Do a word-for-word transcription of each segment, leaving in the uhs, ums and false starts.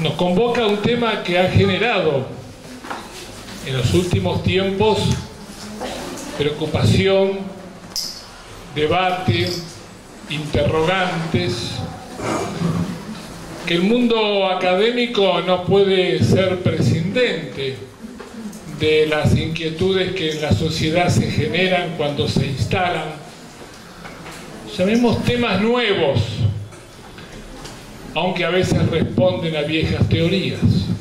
nos convoca un tema que ha generado en los últimos tiempos preocupación, debate, interrogantes, que el mundo académico no puede ser prescindente de las inquietudes que en la sociedad se generan cuando se instalan, llamemos temas nuevos, aunque a veces responden a viejas teorías.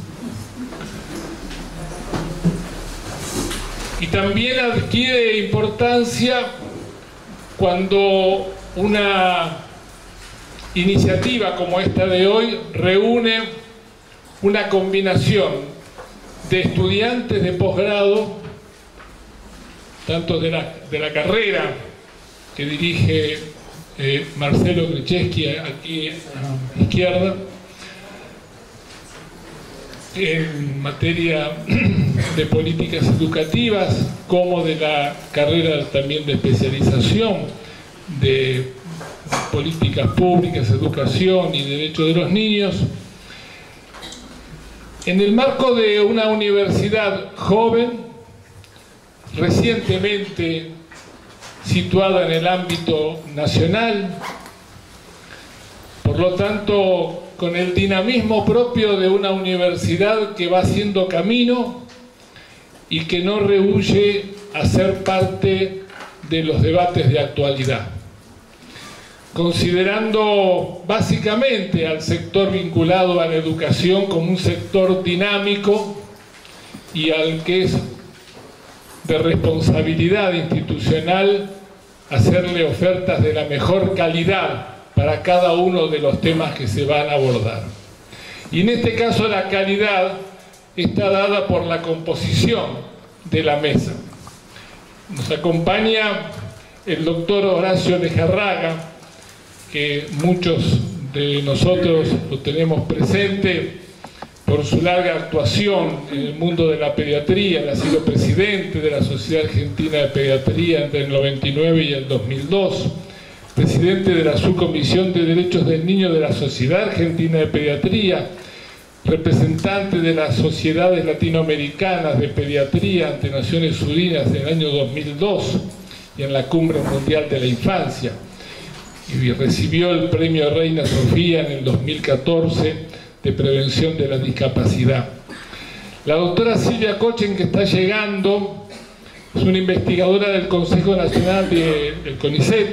Y también adquiere importancia cuando una iniciativa como esta de hoy reúne una combinación de estudiantes de posgrado, tanto de la, de la carrera que dirige eh, Marcelo Krzyzewski aquí a la izquierda, en materia de políticas educativas, como de la carrera también de especialización de políticas públicas, educación y derechos de los niños, en el marco de una universidad joven, recientemente situada en el ámbito nacional, por lo tanto con el dinamismo propio de una universidad que va haciendo camino y que no rehúye a ser parte de los debates de actualidad, considerando básicamente al sector vinculado a la educación como un sector dinámico y al que es de responsabilidad institucional hacerle ofertas de la mejor calidad para cada uno de los temas que se van a abordar. Y en este caso la calidad está dada por la composición de la mesa. Nos acompaña el doctor Horacio Lejarraga, que muchos de nosotros lo tenemos presente por su larga actuación en el mundo de la pediatría. Ha sido presidente de la Sociedad Argentina de Pediatría entre el noventa y nueve y el dos mil dos, presidente de la Subcomisión de Derechos del Niño de la Sociedad Argentina de Pediatría, representante de las Sociedades Latinoamericanas de Pediatría ante Naciones Unidas en el año dos mil dos y en la Cumbre Mundial de la Infancia, y recibió el Premio Reina Sofía en el dos mil catorce de Prevención de la Discapacidad. La doctora Silvia Kochen, que está llegando, es una investigadora del Consejo Nacional de, del CONICET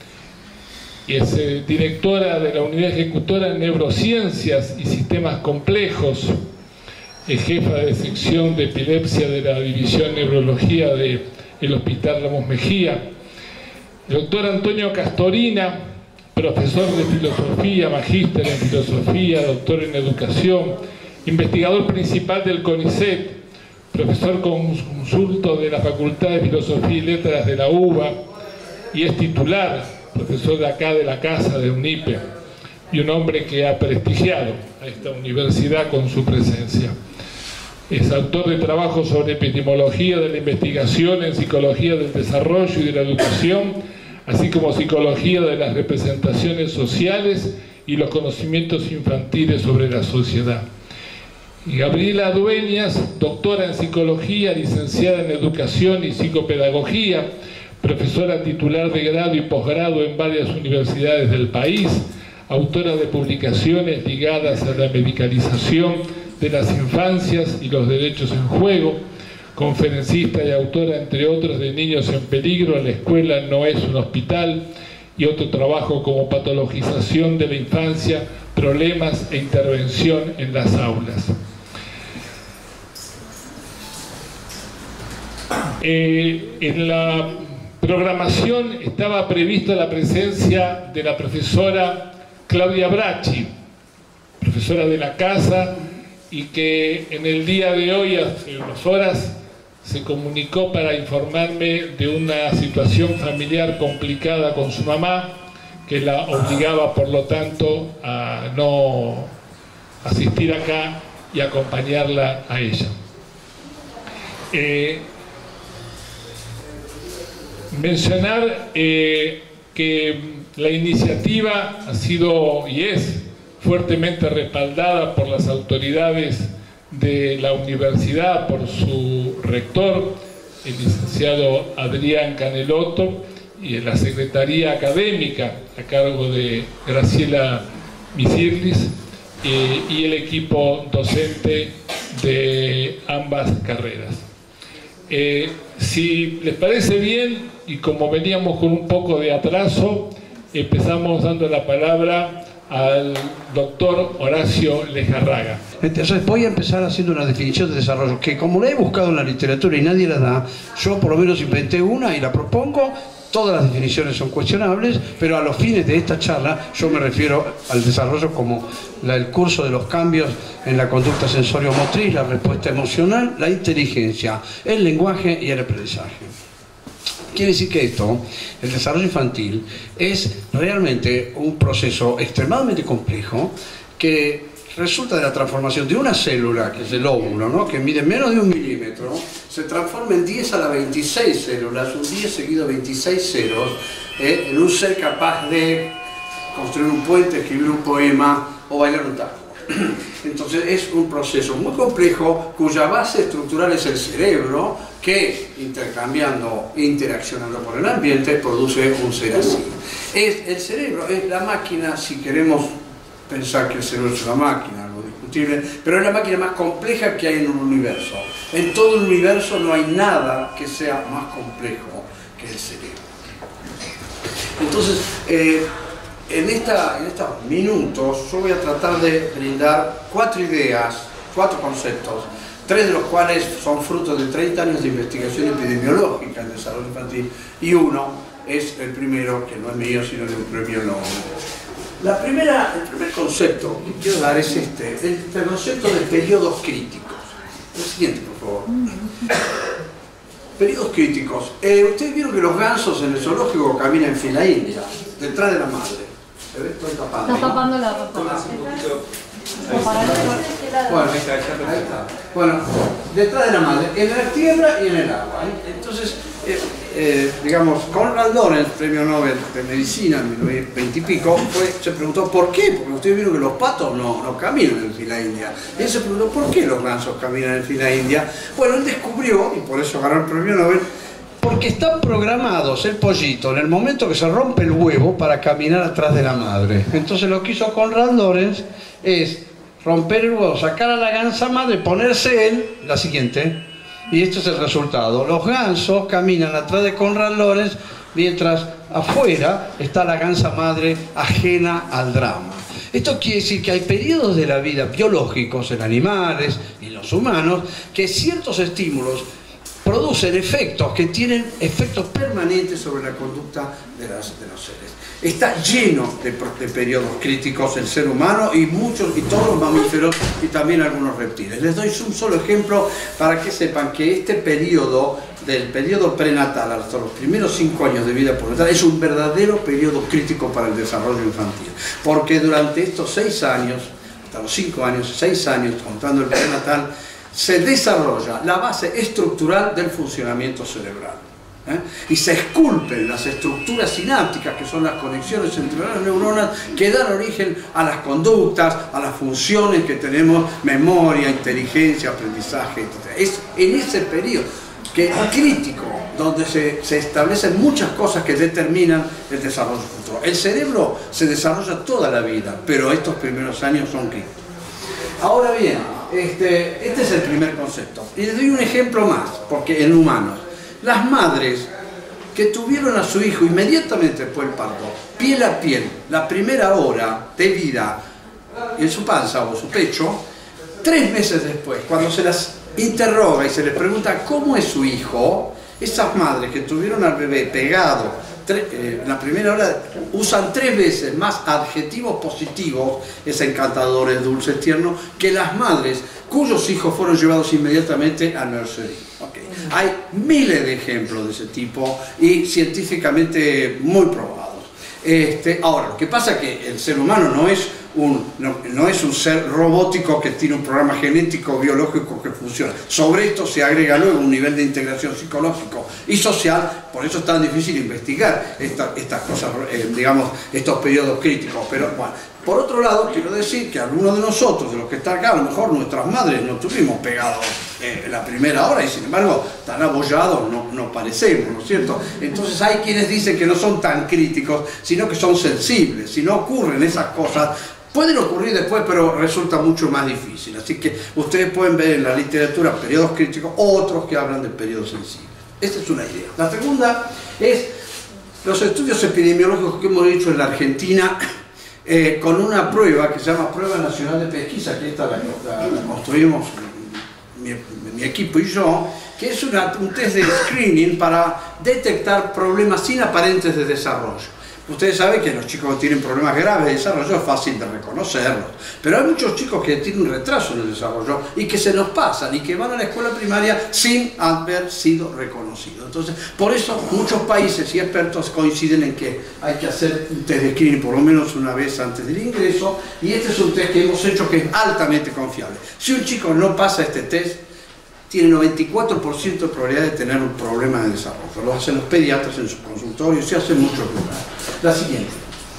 y es eh, directora de la Unidad Ejecutora en Neurociencias y Sistemas Complejos, es jefa de sección de epilepsia de la División Neurología del Hospital Ramos Mejía. El doctor Antonio Castorina, profesor de filosofía, magíster en filosofía, doctor en educación, investigador principal del CONICET, profesor consulto de la Facultad de Filosofía y Letras de la UBA y es titular, profesor de acá de la casa de UNIPE, y un hombre que ha prestigiado a esta universidad con su presencia. Es autor de trabajos sobre epistemología de la investigación en psicología del desarrollo y de la educación, así como psicología de las representaciones sociales y los conocimientos infantiles sobre la sociedad. Y Gabriela Dueñas, doctora en psicología, licenciada en educación y psicopedagogía, profesora titular de grado y posgrado en varias universidades del país, autora de publicaciones ligadas a la medicalización de las infancias y los derechos en juego, conferencista y autora, entre otros, de Niños en Peligro, la escuela no es un hospital, y otro trabajo como patologización de la infancia, problemas e intervención en las aulas. Eh, en la programación estaba prevista la presencia de la profesora Claudia Bracci, profesora de la casa, y que en el día de hoy, hace unas horas, se comunicó para informarme de una situación familiar complicada con su mamá, que la obligaba, por lo tanto, a no asistir acá y acompañarla a ella. Eh, mencionar eh, que la iniciativa ha sido y es fuertemente respaldada por las autoridades de la universidad, por su rector, el licenciado Adrián Canelotto, y en la Secretaría Académica a cargo de Graciela Misirlis, eh, y el equipo docente de ambas carreras. Eh, si les parece bien, y como veníamos con un poco de atraso, empezamos dando la palabra al doctor Horacio Lejarraga. Entonces voy a empezar haciendo una definición de desarrollo, que como la he buscado en la literatura y nadie la da, yo por lo menos inventé una y la propongo. Todas las definiciones son cuestionables, pero a los fines de esta charla yo me refiero al desarrollo como la, el curso de los cambios en la conducta sensorio-motriz, la respuesta emocional, la inteligencia, el lenguaje y el aprendizaje. Quiere decir que esto, el desarrollo infantil, es realmente un proceso extremadamente complejo que resulta de la transformación de una célula, que es el óvulo, ¿no?, que mide menos de un milímetro, se transforma en diez a la veintiséis células, un diez seguido de veintiséis ceros, eh, en un ser capaz de construir un puente, escribir un poema o bailar un tango. Entonces es un proceso muy complejo cuya base estructural es el cerebro, que intercambiando, interaccionando con el ambiente, produce un ser así. Es, el cerebro es la máquina, si queremos pensar que el cerebro es una máquina, algo discutible, pero es la máquina más compleja que hay en un universo. En todo el universo no hay nada que sea más complejo que el cerebro. Entonces, eh, en, esta, en estos minutos yo voy a tratar de brindar cuatro ideas, cuatro conceptos, tres de los cuales son frutos de treinta años de investigación epidemiológica en desarrollo infantil, y uno es el primero, que no es mío, sino de un premio Nobel. La primera, el primer concepto que quiero dar es este, el, el concepto de periodos críticos. El siguiente, por favor. Periodos críticos. Eh, Ustedes vieron que los gansos en el zoológico caminan en fila india, detrás de la madre. ¿Se ve? Estoy tapando. Está tapando la ropa. Bueno, ahí está. Bueno, detrás de la madre, en la tierra y en el agua. Entonces, eh, eh, digamos, Konrad Lorenz, premio Nobel de Medicina en mil novecientos veinte y pico, fue, se preguntó por qué, porque ustedes vieron que los patos no, no caminan en fila india. Y él se preguntó por qué los gansos caminan en fila india. Bueno, él descubrió, y por eso ganó el premio Nobel, porque están programados el pollito en el momento que se rompe el huevo para caminar atrás de la madre. Entonces lo que hizo Konrad Lorenz es romper el huevo, sacar a la gansa madre, ponerse él, la siguiente, y este es el resultado. Los gansos caminan atrás de Konrad Lorenz, mientras afuera está la gansa madre ajena al drama. Esto quiere decir que hay periodos de la vida biológicos en animales y en los humanos que ciertos estímulos producen efectos que tienen efectos permanentes sobre la conducta de, las, de los seres. Está lleno de, de periodos críticos el ser humano y muchos y todos los mamíferos y también algunos reptiles. Les doy un solo ejemplo para que sepan que este periodo, del periodo prenatal hasta los primeros cinco años de vida postnatal, es un verdadero periodo crítico para el desarrollo infantil. Porque durante estos seis años, hasta los cinco años, seis años, contando el prenatal, se desarrolla la base estructural del funcionamiento cerebral. ¿eh? Y se esculpen las estructuras sinápticas, que son las conexiones entre las neuronas, que dan origen a las conductas, a las funciones que tenemos, memoria, inteligencia, aprendizaje, etcétera. Es en ese periodo que es crítico, donde se, se establecen muchas cosas que determinan el desarrollo futuro. El cerebro se desarrolla toda la vida, pero estos primeros años son críticos. Ahora bien, este, este es el primer concepto. Y les doy un ejemplo más, porque en humanos, las madres que tuvieron a su hijo inmediatamente después del parto, piel a piel, la primera hora de vida en su panza o su pecho, tres meses después, cuando se las interroga y se les pregunta cómo es su hijo, esas madres que tuvieron al bebé pegado eh, la primera hora usan tres veces más adjetivos positivos, es encantador, es dulce, es tierno, que las madres cuyos hijos fueron llevados inmediatamente al nursery. Okay. Hay miles de ejemplos de ese tipo y científicamente muy probados. Este, ahora, lo que pasa es que el ser humano no es un, no, no es un ser robótico que tiene un programa genético, biológico que funciona. Sobre esto se agrega luego un nivel de integración psicológico y social, por eso es tan difícil investigar esta, estas cosas, eh, digamos, estos periodos críticos. Pero bueno, Por otro lado, quiero decir que algunos de nosotros, de los que están acá, a lo mejor nuestras madres no estuvimos pegados eh, en la primera hora y sin embargo tan abollados no, no parecemos, ¿no es cierto? Entonces hay quienes dicen que no son tan críticos, sino que son sensibles. Si no ocurren esas cosas, pueden ocurrir después, pero resulta mucho más difícil. Así que ustedes pueden ver en la literatura periodos críticos, otros que hablan de periodos sensibles. Esta es una idea. La segunda es los estudios epidemiológicos que hemos hecho en la Argentina, Eh, con una prueba que se llama Prueba Nacional de Pesquisa, que esta la, la, la construimos mi, mi equipo y yo, que es una, un test de screening para detectar problemas sin aparentes de desarrollo. Ustedes saben que los chicos que tienen problemas graves de desarrollo es fácil de reconocerlos, pero hay muchos chicos que tienen un retraso en el desarrollo y que se nos pasan y que van a la escuela primaria sin haber sido reconocidos. Entonces, por eso muchos países y expertos coinciden en que hay que hacer un test de screening por lo menos una vez antes del ingreso, y este es un test que hemos hecho que es altamente confiable. Si un chico no pasa este test, tiene noventa y cuatro por ciento de probabilidad de tener un problema de desarrollo. Lo hacen los pediatras en sus consultorios, se hacen muchos lugares. La siguiente.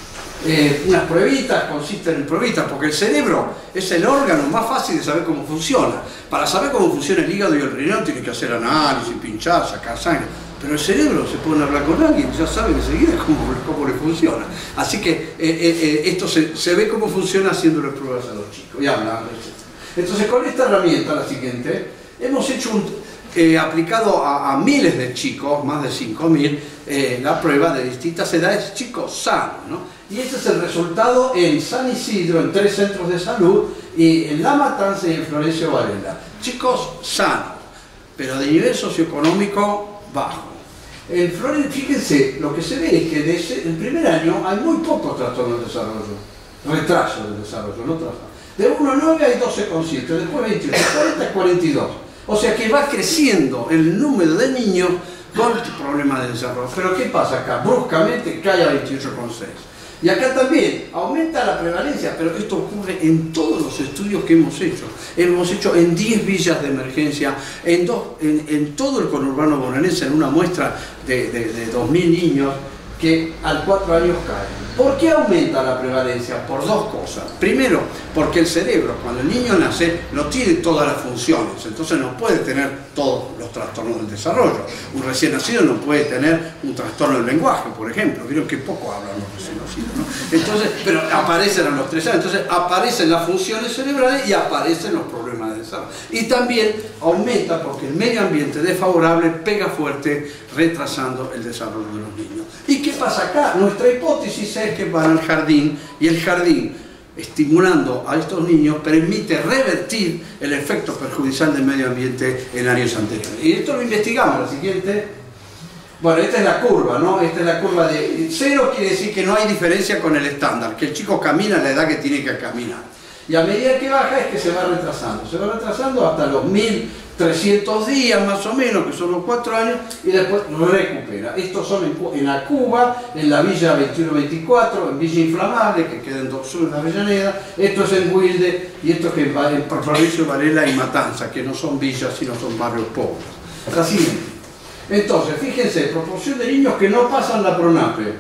Eh, unas pruebitas, consisten en pruebitas, porque el cerebro es el órgano más fácil de saber cómo funciona. Para saber cómo funciona el hígado y el riñón tiene que hacer análisis, pinchar, sacar sangre. Pero el cerebro se puede hablar con alguien, ya saben enseguida cómo, cómo le funciona. Así que eh, eh, esto se, se ve cómo funciona haciéndole pruebas a los chicos y hablando, etcétera. Entonces, con esta herramienta, la siguiente, hemos hecho un, eh, aplicado a, a miles de chicos, más de cinco mil, eh, la prueba de distintas edades, chicos sanos, ¿no? Y este es el resultado en San Isidro, en tres centros de salud, y en La Matanza y en Florencio Varela. Chicos sanos, pero de nivel socioeconómico bajo. En Florencio, fíjense, lo que se ve es que desde el primer año hay muy pocos trastornos de desarrollo, retraso del desarrollo, no trastorno. De uno a nueve hay doce coma siete, después veintiocho, cuarenta, cuarenta y dos. O sea que va creciendo el número de niños con problemas de desarrollo. Pero ¿qué pasa acá? Bruscamente cae a veintiocho coma seis. Y acá también aumenta la prevalencia, pero esto ocurre en todos los estudios que hemos hecho. Hemos hecho en diez villas de emergencia, en, dos, en, en todo el conurbano bonaerense, en una muestra de, de, de dos mil niños que al cuatro años caen. ¿Por qué aumenta la prevalencia? Por dos cosas. Primero, porque el cerebro, cuando el niño nace, no tiene todas las funciones, entonces no puede tener todos los trastornos del desarrollo. Un recién nacido no puede tener un trastorno del lenguaje, por ejemplo. Vieron que poco hablan los recién nacidos, ¿no? Entonces, pero aparecen a los tres años, entonces aparecen las funciones cerebrales y aparecen los problemas de desarrollo. Y también aumenta porque el medio ambiente desfavorable pega fuerte, retrasando el desarrollo de los niños. ¿Y qué pasa acá? Nuestra hipótesis es que van al jardín, y el jardín, estimulando a estos niños, permite revertir el efecto perjudicial del medio ambiente en años anteriores. Y esto lo investigamos. La siguiente. Bueno, esta es la curva, ¿no? Esta es la curva de cero, quiere decir que no hay diferencia con el estándar, que el chico camina a la edad que tiene que caminar. Y a medida que baja es que se va retrasando. Se va retrasando hasta los mil trescientos días más o menos, que son los cuatro años, y después recupera. Estos son en, en la Cuba, en la Villa veintiuno veinticuatro, en Villa Inflamable, que queda en Dock Sur, en Avellaneda. Esto es en Wilde, y esto es que en, en Florencio Varela y Matanza, que no son villas, sino son barrios pobres. La siguiente. Entonces, fíjense, proporción de niños que no pasan la PRONAPE.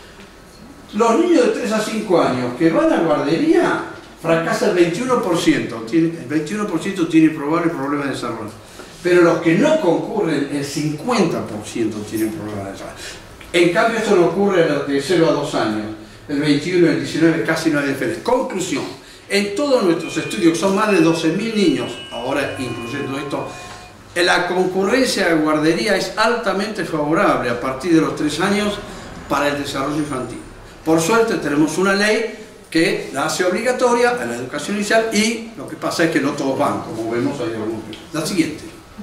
Los niños de tres a cinco años que van a guardería, fracasa el veintiuno por ciento, tiene, el veintiuno por ciento tiene probable problema de desarrollo. Pero los que no concurren, el cincuenta por ciento tienen problemas de desarrollo. En cambio, esto no ocurre de cero a dos años. El veintiuno y el diecinueve casi no hay diferencia. Conclusión, en todos nuestros estudios, que son más de doce mil niños, ahora incluyendo esto, la concurrencia de guardería es altamente favorable a partir de los tres años para el desarrollo infantil. Por suerte tenemos una ley que la hace obligatoria a la educación inicial, y lo que pasa es que no todos van, como vemos ahí. La siguiente.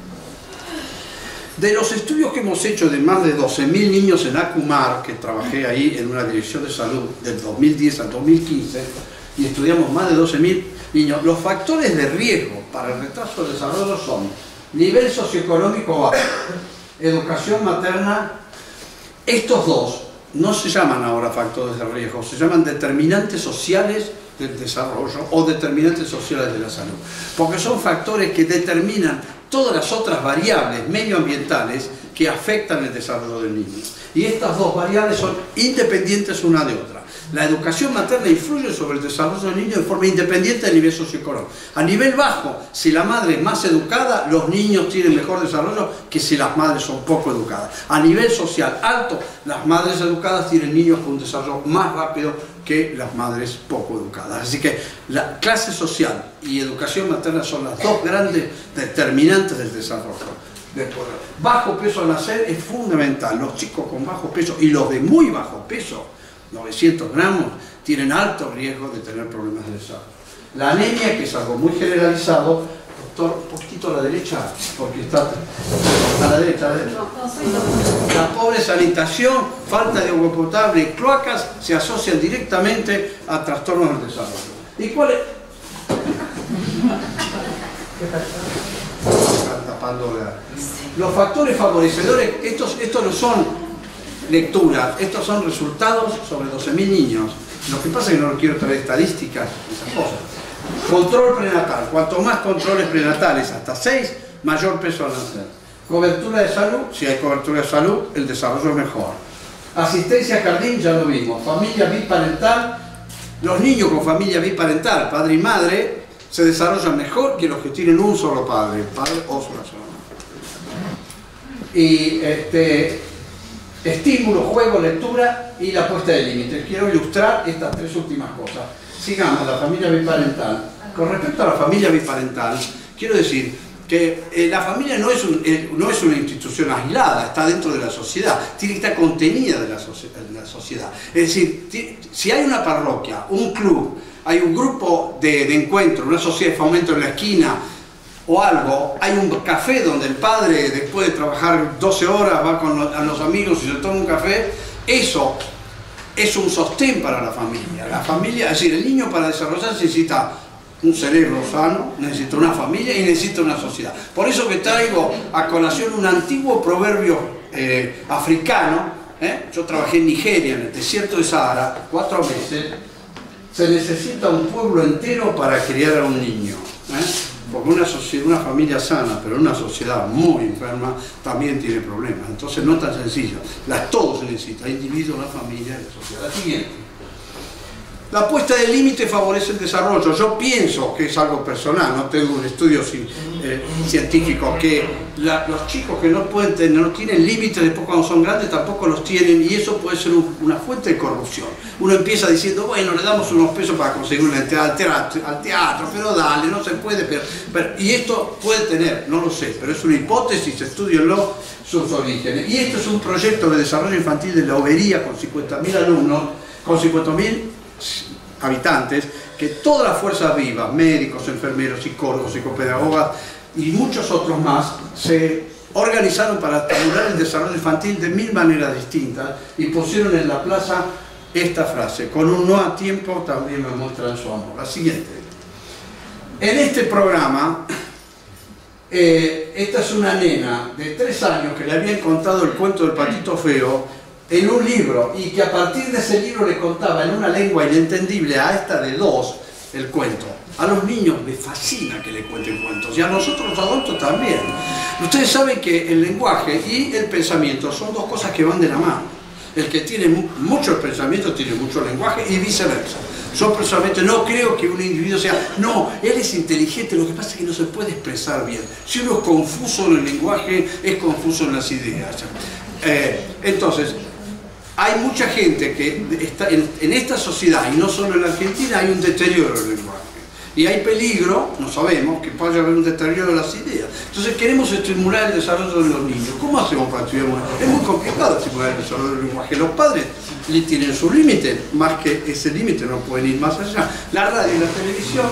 De los estudios que hemos hecho de más de doce mil niños en ACUMAR, que trabajé ahí en una dirección de salud del dos mil diez al dos mil quince, y estudiamos más de doce mil niños, los factores de riesgo para el retraso de desarrollo son nivel socioeconómico bajo, educación materna. Estos dos no se llaman ahora factores de riesgo, se llaman determinantes sociales del desarrollo o determinantes sociales de la salud, porque son factores que determinan todas las otras variables medioambientales que afectan el desarrollo del niño. Y estas dos variables son independientes una de otra. La educación materna influye sobre el desarrollo del niño de forma independiente del nivel socioeconómico. A nivel bajo, si la madre es más educada, los niños tienen mejor desarrollo que si las madres son poco educadas. A nivel social alto, las madres educadas tienen niños con un desarrollo más rápido que las madres poco educadas. Así que la clase social y educación materna son las dos grandes determinantes del desarrollo. Bajo peso al nacer es fundamental. Los chicos con bajo peso y los de muy bajo peso, novecientos gramos, tienen alto riesgo de tener problemas de desarrollo. La anemia, que es algo muy generalizado, doctor, un poquito a la derecha, porque está a la derecha, a la derecha. La pobre sanitación, falta de agua potable y cloacas se asocian directamente a trastornos del desarrollo. ¿Y cuál es? Están tapando la... Los factores favorecedores, estos, estos no son lecturas, estos son resultados sobre doce mil niños. Lo que pasa es que no quiero traer estadísticas, esas cosas. Control prenatal, cuanto más controles prenatales, hasta seis, mayor peso al nacer. Cobertura de salud, si hay cobertura de salud, el desarrollo es mejor. Asistencia a jardín, ya lo vimos. Familia biparental, los niños con familia biparental, padre y madre, se desarrollan mejor que los que tienen un solo padre, padre o una sola madre. Y este, estímulo, juego, lectura y la puesta de límites. Quiero ilustrar estas tres últimas cosas. Sigamos, la familia biparental. Con respecto a la familia biparental, quiero decir que eh, la familia no es, un, eh, no es una institución aislada, está dentro de la sociedad, tiene que estar contenida de la, de la sociedad. Es decir, si hay una parroquia, un club, hay un grupo de, de encuentro, una sociedad de fomento en la esquina o algo, hay un café donde el padre, después de trabajar doce horas, va con los, a los amigos y se toma un café, eso es un sostén para la familia. La familia, es decir, el niño para desarrollarse necesita un cerebro sano, necesita una familia y necesita una sociedad. Por eso que traigo a colación un antiguo proverbio eh, africano. ¿eh? Yo trabajé en Nigeria, en el desierto de Sahara, cuatro meses. Se necesita un pueblo entero para criar a un niño. ¿eh? Porque una, sociedad, una familia sana, pero una sociedad muy enferma, también tiene problemas. Entonces no es tan sencillo. Las, todo se necesita, individuo, la familia y la sociedad. La siguiente. La puesta de límite favorece el desarrollo. Yo pienso que es algo personal, no tengo un estudio eh, científico, que la, los chicos que no pueden tener, no tienen límites después cuando son grandes tampoco los tienen, y eso puede ser un, una fuente de corrupción. Uno empieza diciendo, bueno, le damos unos pesos para conseguir una entrada al teatro, al teatro, pero dale, no se puede, pero, pero, y esto puede tener, no lo sé, pero es una hipótesis, estudienlo sus orígenes. Y esto es un proyecto de desarrollo infantil de la Obería con cincuenta mil alumnos, con cincuenta mil habitantes, que todas las fuerzas vivas, médicos, enfermeros, psicólogos, psicopedagogas y muchos otros más, se organizaron para estimular el desarrollo infantil de mil maneras distintas y pusieron en la plaza esta frase: con un no a tiempo también me muestran su amor. La siguiente. En este programa, eh, esta es una nena de tres años que le habían contado el cuento del patito feo en un libro, y que a partir de ese libro le contaba en una lengua inentendible a esta de dos el cuento. A los niños les fascina que le cuenten cuentos, y a nosotros los adultos también. Ustedes saben que el lenguaje y el pensamiento son dos cosas que van de la mano. El que tiene mucho pensamiento tiene mucho lenguaje y viceversa. Yo personalmente no creo que un individuo sea, no, él es inteligente, lo que pasa es que no se puede expresar bien. Si uno es confuso en el lenguaje, es confuso en las ideas. Eh, entonces, hay mucha gente que está en, en esta sociedad, y no solo en la Argentina, hay un deterioro del lenguaje. Y hay peligro, no sabemos, que pueda haber un deterioro de las ideas. Entonces queremos estimular el desarrollo de los niños. ¿Cómo hacemos para estimular? Es muy complicado estimular el desarrollo del lenguaje. Los padres tienen sus límites, más que ese límite no pueden ir más allá. La radio y la televisión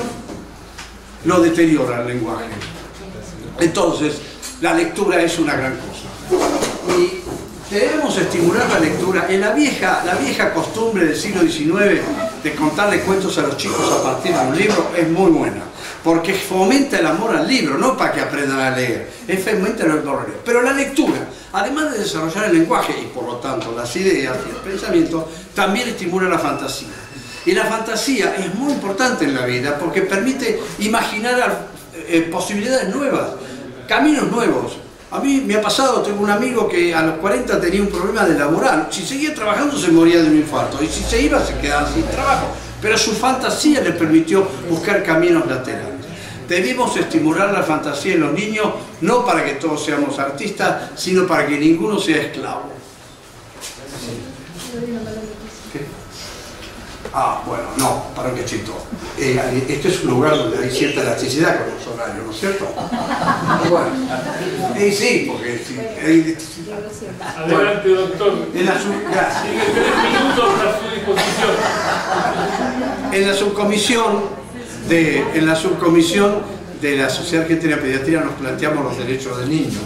lo deteriora el lenguaje. Entonces, la lectura es una gran cosa. Y debemos estimular la lectura. En la vieja, la vieja costumbre del siglo diecinueve de contarle cuentos a los chicos a partir de un libro es muy buena, porque fomenta el amor al libro, no para que aprendan a leer, es fomenta el amor al libro. Pero la lectura, además de desarrollar el lenguaje y por lo tanto las ideas y el pensamiento, también estimula la fantasía. Y la fantasía es muy importante en la vida porque permite imaginar eh, posibilidades nuevas, caminos nuevos. A mí me ha pasado, tengo un amigo que a los cuarenta tenía un problema de laboral. Si seguía trabajando se moría de un infarto y si se iba se quedaba sin trabajo. Pero su fantasía le permitió buscar caminos laterales. Debemos estimular la fantasía en los niños, no para que todos seamos artistas, sino para que ninguno sea esclavo. ¿Qué? Ah, bueno, no, para un cachito. Eh, este es un lugar donde hay cierta elasticidad con los horarios, ¿no es cierto? Bueno, eh, sí, porque... Sí, eh, adelante, doctor. En la sub... Tiene tres minutos a su disposición. En la subcomisión de, en la subcomisión de la Sociedad Argentina de Pediatría nos planteamos los derechos del niño.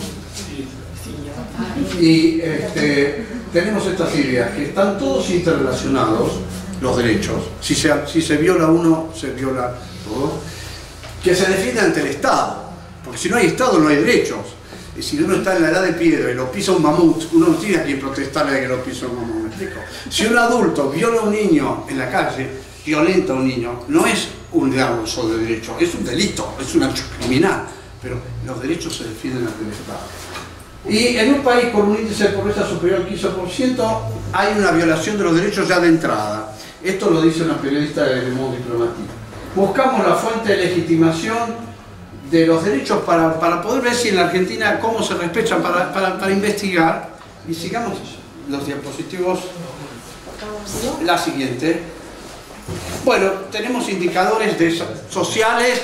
Y este, tenemos estas ideas que están todos interrelacionados, los derechos. Si se, si se viola uno, se viola todo. Que se defiende ante el Estado, porque si no hay Estado no hay derechos. Y si uno está en la edad de piedra y lo pisa un mamut, uno no tiene a quien protestarle de que lo pisa un mamut, ¿me explico? Si un adulto viola a un niño en la calle, violenta a un niño, no es un abuso de derecho, es un delito, es un acto criminal, pero los derechos se defienden ante el Estado. Y en un país con un índice de pobreza superior al quince por ciento hay una violación de los derechos ya de entrada. Esto lo dice una periodista de Le Monde Diplomatique. Buscamos la fuente de legitimación de los derechos para, para poder ver si en la Argentina cómo se respetan, para, para, para investigar. Y sigamos los diapositivos. La siguiente. Bueno, tenemos indicadores de sociales,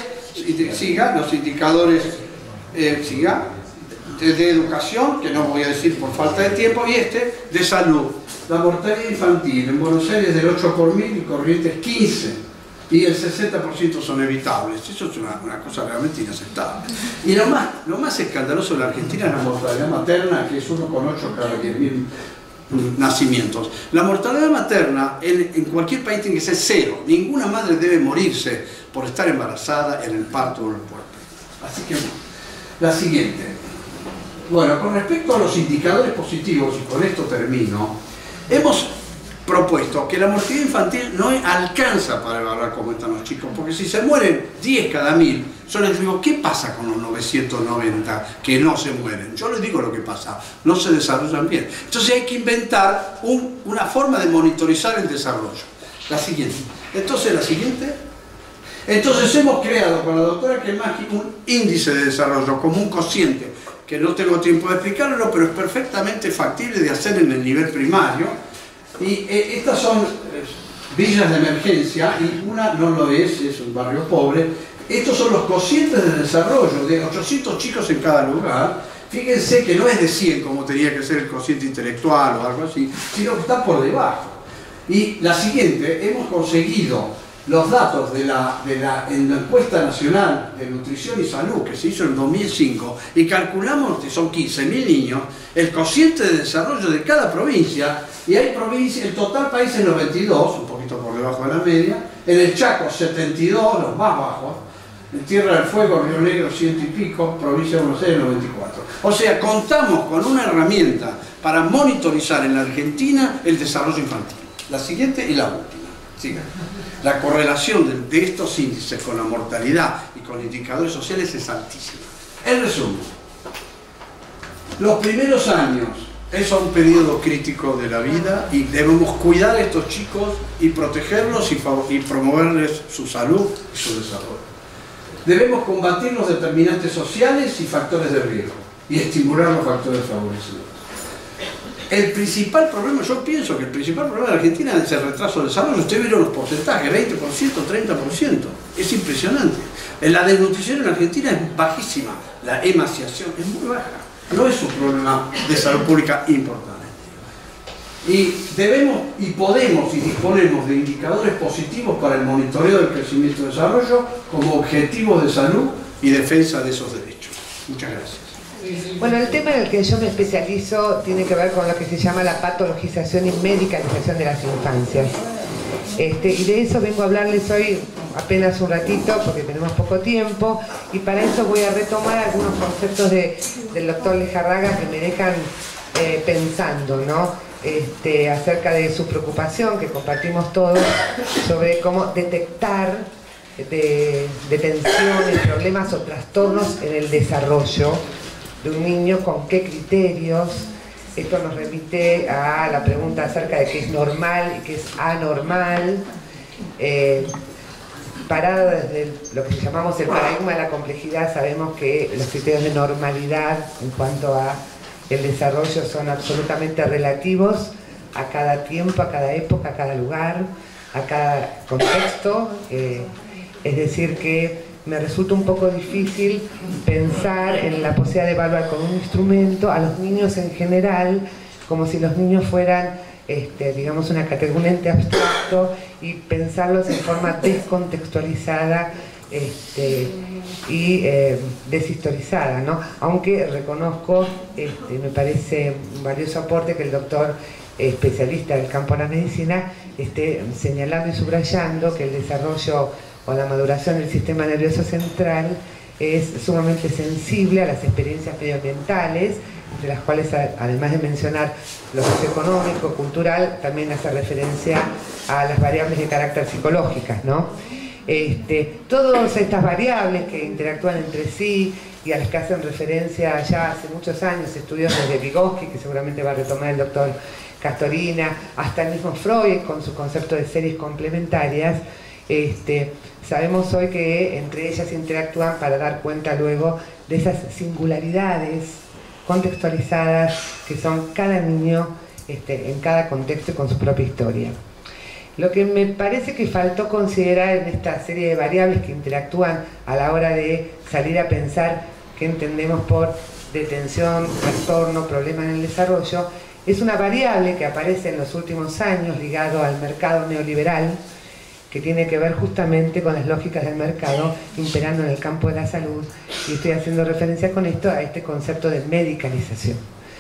siga, los indicadores, eh, siga, de, de educación, que no voy a decir por falta de tiempo, y este, de salud. La mortalidad infantil en Buenos Aires del ocho por mil y Corrientes quince, y el sesenta por ciento son evitables. Eso es una, una cosa realmente inaceptable. Y lo más, lo más escandaloso de la Argentina es la mortalidad materna, que es uno coma ocho cada diez mil nacimientos. La mortalidad materna en, en cualquier país tiene que ser cero. Ninguna madre debe morirse por estar embarazada en el parto o en el puerperio. Así que, la siguiente. Bueno, con respecto a los indicadores positivos, y con esto termino, hemos propuesto que la mortalidad infantil no alcanza para evaluar cómo están los chicos, porque si se mueren diez cada mil, yo les digo, ¿qué pasa con los novecientos noventa que no se mueren? Yo les digo lo que pasa, no se desarrollan bien. Entonces hay que inventar un, una forma de monitorizar el desarrollo. La siguiente. Entonces, la siguiente. Entonces hemos creado con la doctora Kemagi un índice de desarrollo como un cociente, que no tengo tiempo de explicarlo, pero es perfectamente factible de hacer en el nivel primario. Y eh, estas son eh, villas de emergencia, y una no lo es, es un barrio pobre. Estos son los cocientes de desarrollo, de ochocientos chicos en cada lugar. Fíjense que no es de cien como tenía que ser el cociente intelectual o algo así, sino que está por debajo. Y la siguiente, hemos conseguido los datos de la, de la, en la encuesta nacional de nutrición y salud que se hizo en dos mil cinco, y calculamos que son quince mil niños, el cociente de desarrollo de cada provincia, y hay provincias, el total país es noventa y dos, un poquito por debajo de la media, en el Chaco setenta y dos, los más bajos, en Tierra del Fuego, Río Negro ciento y pico, provincia de Buenos Aires noventa y cuatro. O sea, contamos con una herramienta para monitorizar en la Argentina el desarrollo infantil. La siguiente y la última. Siga. La correlación de, de estos índices con la mortalidad y con indicadores sociales es altísima. En resumen, los primeros años es un periodo crítico de la vida y debemos cuidar a estos chicos y protegerlos y, y promoverles su salud y su desarrollo. Debemos combatir los determinantes sociales y factores de riesgo y estimular los factores favorecedores. El principal problema, yo pienso que el principal problema de la Argentina es el retraso del desarrollo. Ustedes vieron los porcentajes, veinte por ciento, treinta por ciento. Es impresionante. La desnutrición en la Argentina es bajísima. La emaciación es muy baja. No es un problema de salud pública importante. Y debemos y podemos y disponemos de indicadores positivos para el monitoreo del crecimiento y desarrollo como objetivos de salud y defensa de esos derechos. Muchas gracias. Bueno, el tema en el que yo me especializo tiene que ver con lo que se llama la patologización y medicalización de las infancias. Este, y de eso vengo a hablarles hoy apenas un ratito porque tenemos poco tiempo, y para eso voy a retomar algunos conceptos de, del doctor Lejarraga que me dejan eh, pensando, ¿no? Este, acerca de su preocupación que compartimos todos sobre cómo detectar de, de tensiones, problemas o trastornos en el desarrollo de un niño, con qué criterios. Esto nos remite a la pregunta acerca de qué es normal y qué es anormal, eh, parado desde lo que llamamos el paradigma de la complejidad. Sabemos que los criterios de normalidad en cuanto a el desarrollo son absolutamente relativos a cada tiempo, a cada época, a cada lugar, a cada contexto, eh, es decir que me resulta un poco difícil pensar en la posibilidad de evaluar con un instrumento a los niños en general, como si los niños fueran, este, digamos, una categoría, un ente abstracto, y pensarlos en forma descontextualizada este, y eh, deshistorizada, ¿no? Aunque reconozco, este, me parece un valioso aporte que el doctor eh, especialista del campo de la medicina esté señalando y subrayando que el desarrollo o la maduración del sistema nervioso central es sumamente sensible a las experiencias medioambientales, entre las cuales, además de mencionar lo socioeconómico, cultural, también hace referencia a las variables de carácter psicológicas, ¿no? Este, todas estas variables que interactúan entre sí y a las que hacen referencia ya hace muchos años estudios desde Vygotsky, que seguramente va a retomar el doctor Castorina, hasta el mismo Freud con su concepto de series complementarias. Este, sabemos hoy que entre ellas interactúan para dar cuenta luego de esas singularidades contextualizadas que son cada niño este, en cada contexto y con su propia historia. Lo que me parece que faltó considerar en esta serie de variables que interactúan a la hora de salir a pensar qué entendemos por detención, trastorno, problema en el desarrollo, es una variable que aparece en los últimos años ligado al mercado neoliberal, que tiene que ver justamente con las lógicas del mercado imperando en el campo de la salud, y estoy haciendo referencia con esto a este concepto de medicalización,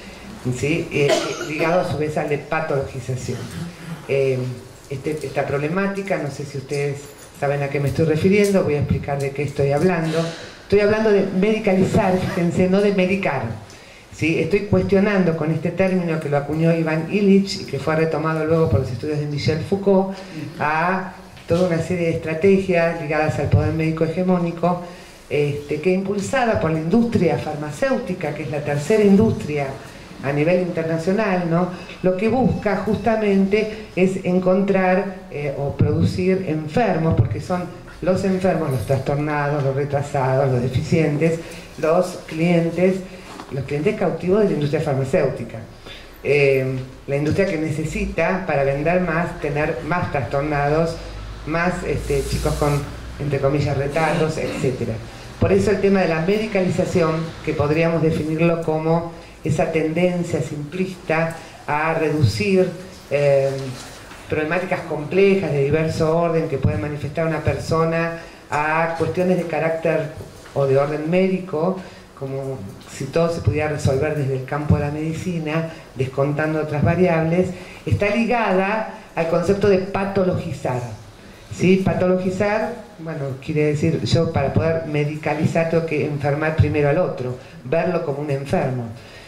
¿sí? eh, ligado a su vez al de patologización. Eh, este, esta problemática, no sé si ustedes saben a qué me estoy refiriendo, voy a explicar de qué estoy hablando. Estoy hablando de medicalizar, fíjense, no de medicar. ¿Sí? Estoy cuestionando con este término que lo acuñó Ivan Illich y que fue retomado luego por los estudios de Michel Foucault a toda una serie de estrategias ligadas al poder médico hegemónico, este, que impulsada por la industria farmacéutica, que es la tercera industria a nivel internacional, ¿no? Lo que busca justamente es encontrar eh, o producir enfermos, porque son los enfermos, los trastornados, los retrasados, los deficientes, los clientes, los clientes cautivos de la industria farmacéutica. Eh, la industria que necesita, para vender más, tener más trastornados, más este, chicos con, entre comillas, retardos, etcétera. Por eso el tema de la medicalización, que podríamos definirlo como esa tendencia simplista a reducir eh, problemáticas complejas de diverso orden que pueden manifestar una persona a cuestiones de carácter o de orden médico, como si todo se pudiera resolver desde el campo de la medicina, descontando otras variables, está ligada al concepto de patologizar. ¿Sí? Patologizar, bueno, quiere decir, yo para poder medicalizar tengo que enfermar primero al otro, verlo como un enfermo.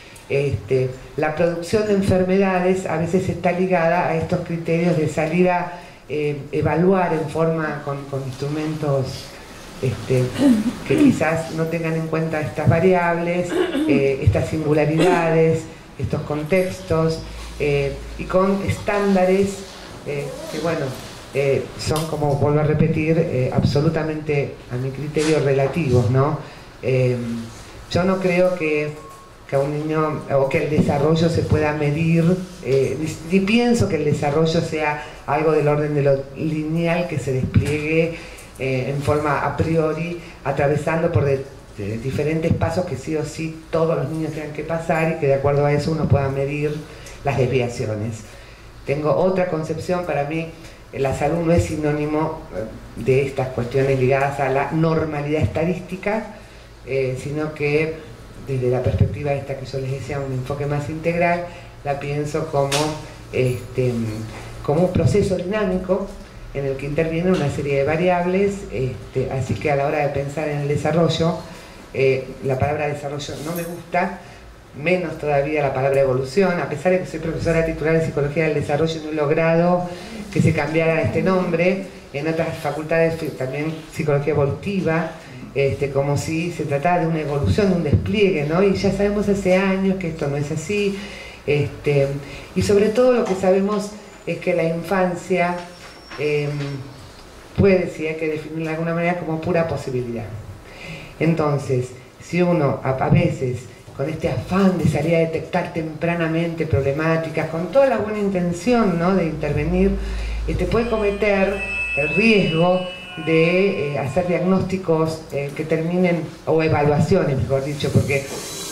Este, la producción de enfermedades a veces está ligada a estos criterios de salir a eh, evaluar en forma con, con instrumentos este, que quizás no tengan en cuenta estas variables, eh, estas singularidades, estos contextos, eh, y con estándares eh, que, bueno, eh, son, como vuelvo a repetir, eh, absolutamente, a mi criterio, relativos, ¿no? Eh, yo no creo que que a un niño, o que el desarrollo se pueda medir, eh, ni, ni pienso que el desarrollo sea algo del orden de lo lineal que se despliegue eh, en forma a priori, atravesando por de, de diferentes pasos que sí o sí todos los niños tengan que pasar y que de acuerdo a eso uno pueda medir las desviaciones. Tengo otra concepción. Para mí la salud no es sinónimo de estas cuestiones ligadas a la normalidad estadística, eh, sino que desde la perspectiva esta que yo les decía, un enfoque más integral, la pienso como, este, como un proceso dinámico en el que intervienen una serie de variables, este, así que a la hora de pensar en el desarrollo, eh, la palabra desarrollo no me gusta, menos todavía la palabra evolución, a pesar de que soy profesora titular de Psicología del Desarrollo y no he logrado que se cambiara este nombre. En otras facultades también Psicología Evolutiva, este, como si se tratara de una evolución, de un despliegue, ¿no? Y ya sabemos hace años que esto no es así, este, y sobre todo lo que sabemos es que la infancia eh, puede, si hay que definirla de alguna manera, como pura posibilidad. Entonces, si uno a, a veces, con este afán de salir a detectar tempranamente problemáticas, con toda la buena intención, ¿no?, de intervenir, este, puede cometer el riesgo de eh, hacer diagnósticos eh, que terminen, o evaluaciones, mejor dicho, porque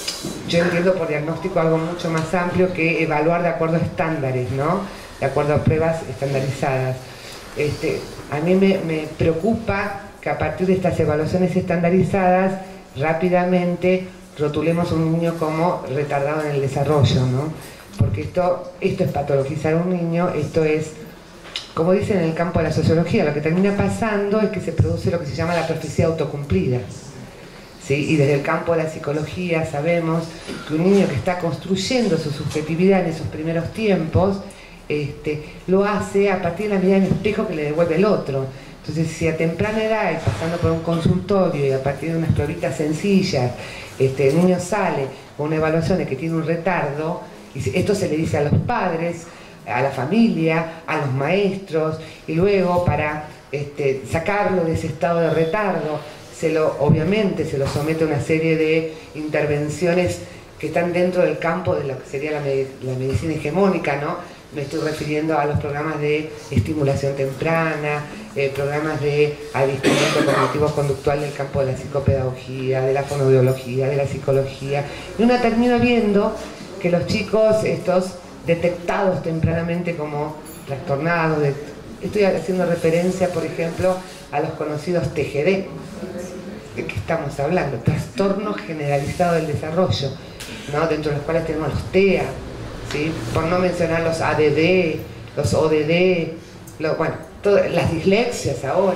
yo entiendo por diagnóstico algo mucho más amplio que evaluar de acuerdo a estándares, ¿no?, de acuerdo a pruebas estandarizadas. Este, a mí me, me preocupa que a partir de estas evaluaciones estandarizadas rápidamente rotulemos a un niño como retardado en el desarrollo, ¿no? Porque esto, esto es patologizar a un niño, esto es, como dicen en el campo de la sociología, lo que termina pasando es que se produce lo que se llama la profecía autocumplida, ¿sí? Y desde el campo de la psicología sabemos que un niño que está construyendo su subjetividad en esos primeros tiempos, este, lo hace a partir de la mirada en espejo que le devuelve el otro. Entonces, si a temprana edad, y pasando por un consultorio y a partir de unas probitas sencillas, este, el niño sale con una evaluación de que tiene un retardo, y esto se le dice a los padres, a la familia, a los maestros, y luego para este, sacarlo de ese estado de retardo, se lo, obviamente se lo somete a una serie de intervenciones que están dentro del campo de lo que sería la, med la medicina hegemónica, ¿no? Me estoy refiriendo a los programas de estimulación temprana, eh, programas de adiestramiento cognitivo-conductual del campo de la psicopedagogía, de la fonoaudiología, de la psicología. Y uno termina viendo que los chicos, estos detectados tempranamente como trastornados, de, estoy haciendo referencia, por ejemplo, a los conocidos T G D, ¿de qué estamos hablando? Trastorno generalizado del desarrollo, ¿no? Dentro de los cuales tenemos los T E A, ¿sí? Por no mencionar los A D D, los O D D, lo, bueno, todas las dislexias ahora.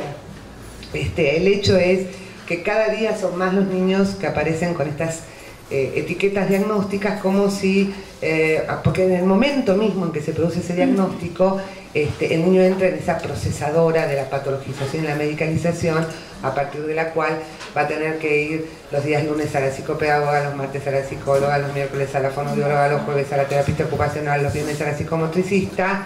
Este, el hecho es que cada día son más los niños que aparecen con estas eh, etiquetas diagnósticas, como si, eh, porque en el momento mismo en que se produce ese diagnóstico, este, el niño entra en esa procesadora de la patologización y la medicalización, a partir de la cual va a tener que ir los días lunes a la psicopedagoga, los martes a la psicóloga, los miércoles a la fonoaudióloga, los jueves a la terapista ocupacional, los viernes a la psicomotricista,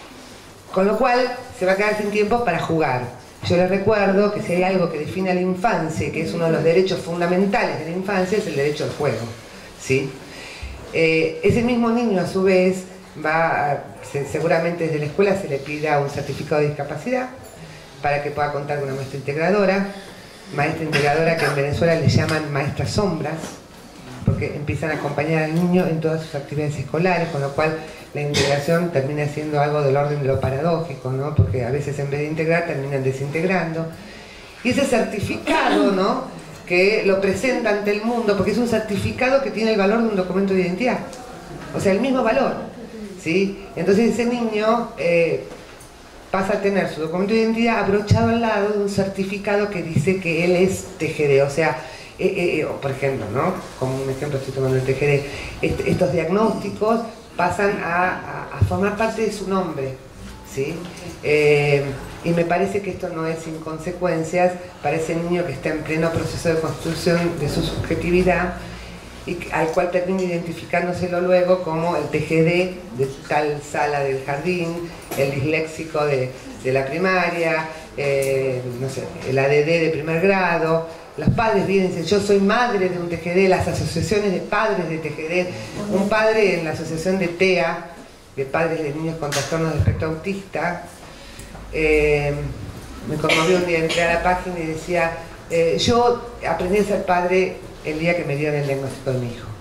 con lo cual se va a quedar sin tiempo para jugar. Yo les recuerdo que si hay algo que define a la infancia, que es uno de los derechos fundamentales de la infancia, es el derecho al juego, ¿sí? Eh, ese mismo niño, a su vez, va a, se, seguramente desde la escuela se le pida un certificado de discapacidad para que pueda contar con una maestra integradora, maestra integradora que en Venezuela le llaman maestras sombras, porque empiezan a acompañar al niño en todas sus actividades escolares, con lo cual la integración termina siendo algo del orden de lo paradójico, ¿no? Porque a veces en vez de integrar terminan desintegrando. Y ese certificado, ¿no?, que lo presenta ante el mundo, porque es un certificado que tiene el valor de un documento de identidad, o sea, el mismo valor, ¿sí? Entonces ese niño eh, pasa a tener su documento de identidad abrochado al lado de un certificado que dice que él es T G D, o sea, eh, eh, por ejemplo, ¿no?, como un ejemplo estoy tomando el T G D, est estos diagnósticos pasan a, a, a formar parte de su nombre, ¿sí? Eh, y me parece que esto no es sin consecuencias para ese niño que está en pleno proceso de construcción de su subjetividad y al cual termina identificándoselo luego como el T G D de tal sala del jardín, el disléxico de, de la primaria, eh, no sé, el A D D de primer grado. Los padres vienen y dicen, yo soy madre de un T G D, las asociaciones de padres de T G D, un padre en la asociación de T E A, de padres de niños con trastornos de espectro autista, eh, me conmovió un día, entré a la página y decía, eh, yo aprendí a ser padre el día que me dieron el diagnóstico de mi hijo.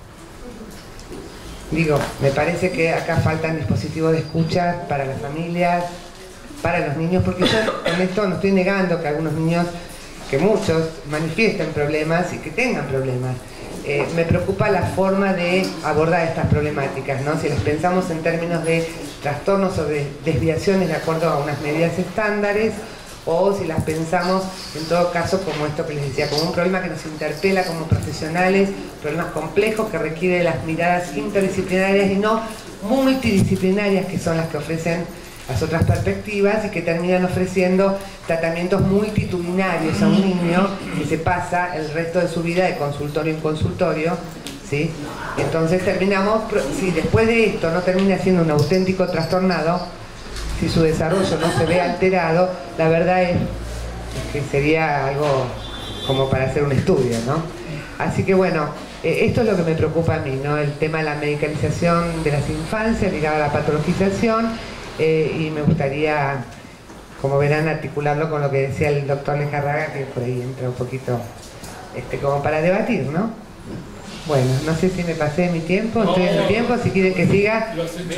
Digo, me parece que acá faltan dispositivos de escucha para las familias, para los niños, porque yo en esto no estoy negando que algunos niños, que muchos manifiesten problemas y que tengan problemas. Eh, me preocupa la forma de abordar estas problemáticas, ¿no? Si las pensamos en términos de trastornos o de desviaciones de acuerdo a unas medidas estándares, o si las pensamos en todo caso como esto que les decía, como un problema que nos interpela como profesionales, problemas complejos que requieren las miradas interdisciplinarias y no multidisciplinarias, que son las que ofrecen las otras perspectivas y que terminan ofreciendo tratamientos multitudinarios a un niño que se pasa el resto de su vida de consultorio en consultorio, ¿sí? Entonces terminamos, si después de esto no termina siendo un auténtico trastornado, si su desarrollo no se ve alterado, la verdad es que sería algo como para hacer un estudio, ¿no? Así que bueno, eh, esto es lo que me preocupa a mí, ¿no? El tema de la medicalización de las infancias ligada a la patologización, eh, y me gustaría, como verán, articularlo con lo que decía el doctor Lejarraga, que por ahí entra un poquito este, como para debatir, ¿no? Bueno, no sé si me pasé mi tiempo, estoy en el tiempo, si quieren que siga.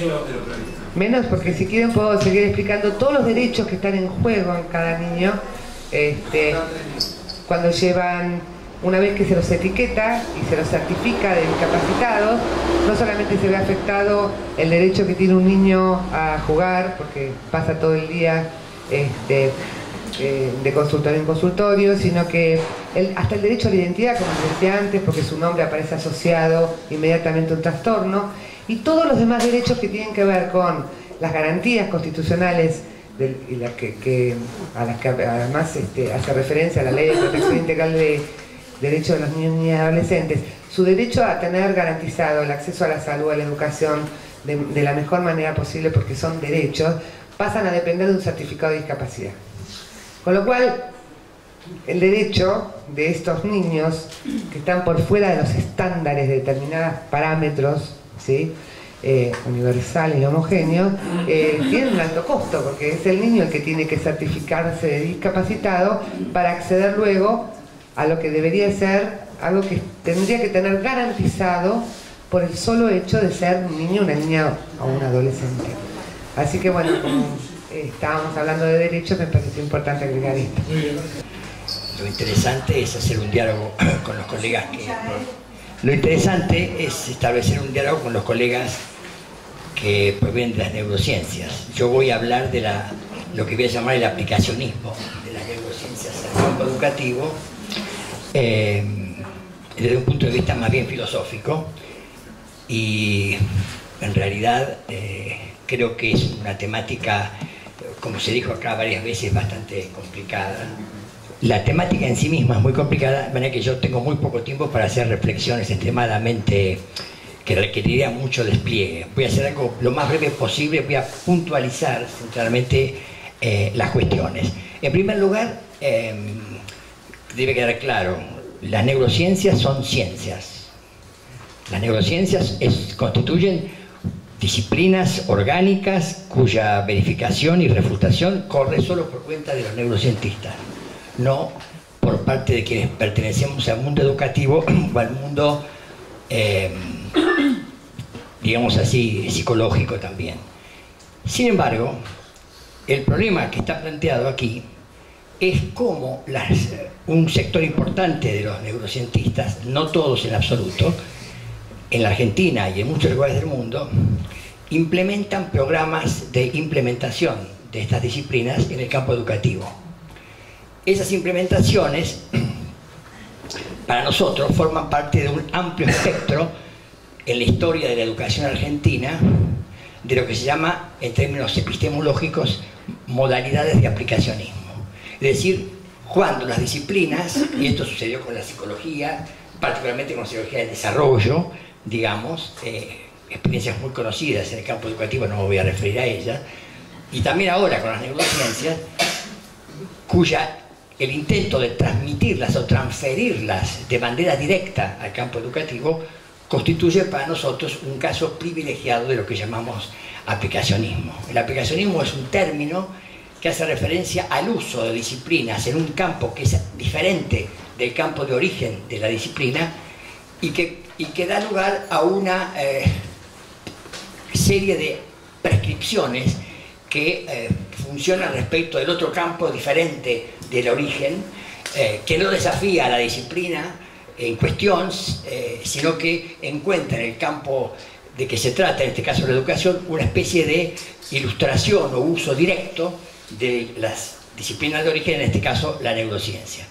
Menos, porque si quieren puedo seguir explicando todos los derechos que están en juego en cada niño, este, cuando llevan, una vez que se los etiqueta y se los certifica de discapacitados, no solamente se ve afectado el derecho que tiene un niño a jugar, porque pasa todo el día este, eh, de consultorio en consultorio, sino que el, hasta el derecho a la identidad, como decía antes, porque su nombre aparece asociado inmediatamente a un trastorno, y todos los demás derechos que tienen que ver con las garantías constitucionales de, y las que, que, a las que además este, hace referencia a la Ley de Protección Integral de Derechos de los Niños, Niñas y Adolescentes, su derecho a tener garantizado el acceso a la salud, a la educación de, de la mejor manera posible, porque son derechos, pasan a depender de un certificado de discapacidad. Con lo cual, el derecho de estos niños que están por fuera de los estándares de determinados parámetros, ¿sí? eh, universales y homogéneos, eh, tienen un alto costo, porque es el niño el que tiene que certificarse de discapacitado para acceder luego a lo que debería ser algo que tendría que tener garantizado por el solo hecho de ser un niño, una niña o un adolescente. Así que bueno, como eh, estábamos hablando de derechos, me pareció importante agregar esto. Lo interesante es hacer un diálogo con los colegas que... Lo interesante es establecer un diálogo con los colegas que provienen de las neurociencias. Yo voy a hablar de la, lo que voy a llamar el aplicacionismo de las neurociencias al campo educativo, eh, desde un punto de vista más bien filosófico, y en realidad eh, creo que es una temática, como se dijo acá varias veces, bastante complicada. La temática en sí misma es muy complicada, de manera que yo tengo muy poco tiempo para hacer reflexiones extremadamente que requeriría mucho despliegue. Voy a hacer algo lo más breve posible, voy a puntualizar centralmente eh, las cuestiones. En primer lugar, eh, debe quedar claro, las neurociencias son ciencias. Las neurociencias es, constituyen disciplinas orgánicas cuya verificación y refutación corre solo por cuenta de los neurocientistas, no por parte de quienes pertenecemos al mundo educativo o al mundo, eh, digamos así, psicológico también. Sin embargo, el problema que está planteado aquí es cómo las, un sector importante de los neurocientistas, no todos en absoluto, en la Argentina y en muchos lugares del mundo, implementan programas de implementación de estas disciplinas en el campo educativo. Esas implementaciones, para nosotros, forman parte de un amplio espectro en la historia de la educación argentina, de lo que se llama, en términos epistemológicos, modalidades de aplicacionismo. Es decir, cuando las disciplinas, y esto sucedió con la psicología, particularmente con la psicología del desarrollo, digamos, eh, experiencias muy conocidas en el campo educativo, no me voy a referir a ellas, y también ahora con las neurociencias, cuya el intento de transmitirlas o transferirlas de manera directa al campo educativo constituye para nosotros un caso privilegiado de lo que llamamos aplicacionismo. El aplicacionismo es un término que hace referencia al uso de disciplinas en un campo que es diferente del campo de origen de la disciplina y que, y que da lugar a una eh, serie de prescripciones que eh, funcionan respecto del otro campo diferente del origen, eh, que no desafía a la disciplina en cuestión, eh, sino que encuentra en el campo de que se trata, en este caso la educación, una especie de ilustración o uso directo de las disciplinas de origen, en este caso la neurociencia.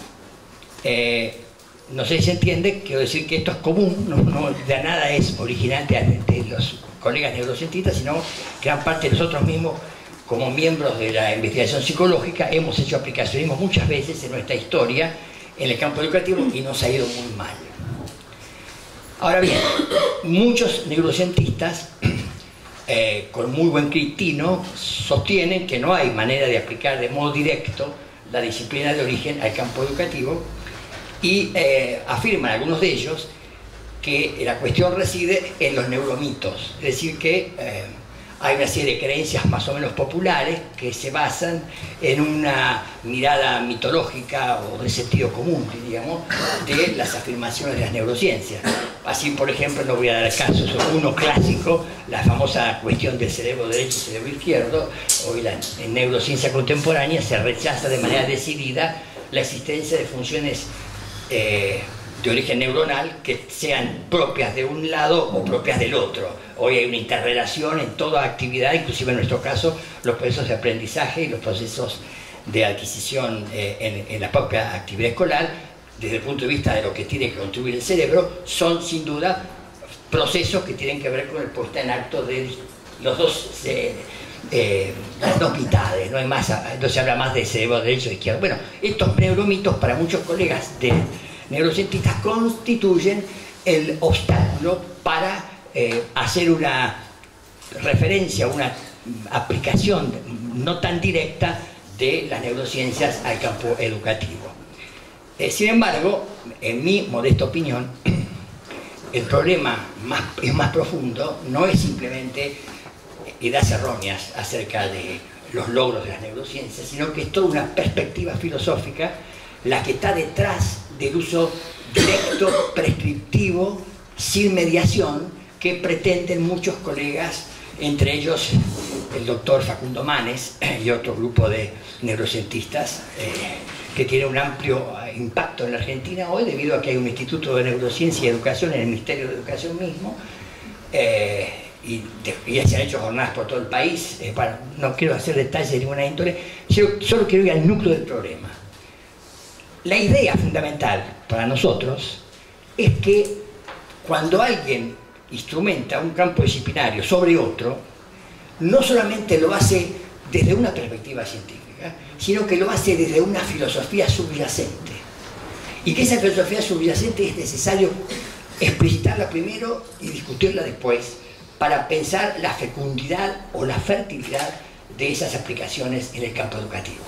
Eh, no sé si se entiende, quiero decir que esto es común, no, no de nada es original de, de los colegas neurocientistas, sino gran parte de nosotros mismos como miembros de la investigación psicológica, hemos hecho aplicacionismo muchas veces en nuestra historia en el campo educativo y nos ha ido muy mal. Ahora bien, muchos neurocientistas eh, con muy buen criterio sostienen que no hay manera de aplicar de modo directo la disciplina de origen al campo educativo y eh, afirman algunos de ellos que la cuestión reside en los neuromitos, es decir que eh, hay una serie de creencias más o menos populares que se basan en una mirada mitológica o de sentido común, digamos, de las afirmaciones de las neurociencias. Así, por ejemplo, no voy a dar casos, uno clásico, la famosa cuestión del cerebro derecho y cerebro izquierdo. Hoy la, en neurociencia contemporánea se rechaza de manera decidida la existencia de funciones eh, de origen neuronal que sean propias de un lado o propias del otro. Hoy hay una interrelación en toda actividad, inclusive en nuestro caso, los procesos de aprendizaje y los procesos de adquisición eh, en, en la propia actividad escolar, desde el punto de vista de lo que tiene que contribuir el cerebro, son sin duda procesos que tienen que ver con el puesta en acto de los dos, eh, eh, las dos mitades, no hay más, no se habla más de cerebro derecho e izquierdo. Bueno, estos neuromitos para muchos colegas de neurocientistas constituyen el obstáculo para eh, hacer una referencia, una aplicación no tan directa de las neurociencias al campo educativo. Eh, sin embargo, en mi modesta opinión, el problema más, es más profundo, no es simplemente ideas erróneas acerca de los logros de las neurociencias, sino que es toda una perspectiva filosófica la que está detrás del uso directo, prescriptivo, sin mediación, que pretenden muchos colegas, entre ellos el doctor Facundo Manes y otro grupo de neurocientistas eh, que tiene un amplio impacto en la Argentina hoy debido a que hay un Instituto de Neurociencia y Educación en el Ministerio de Educación mismo eh, y, de, y se han hecho jornadas por todo el país. Eh, bueno, no quiero hacer detalles de ninguna índole, yo solo quiero ir al núcleo del problema. La idea fundamental para nosotros es que cuando alguien instrumenta un campo disciplinario sobre otro, no solamente lo hace desde una perspectiva científica, sino que lo hace desde una filosofía subyacente. Y que esa filosofía subyacente es necesario explicitarla primero y discutirla después para pensar la fecundidad o la fertilidad de esas aplicaciones en el campo educativo.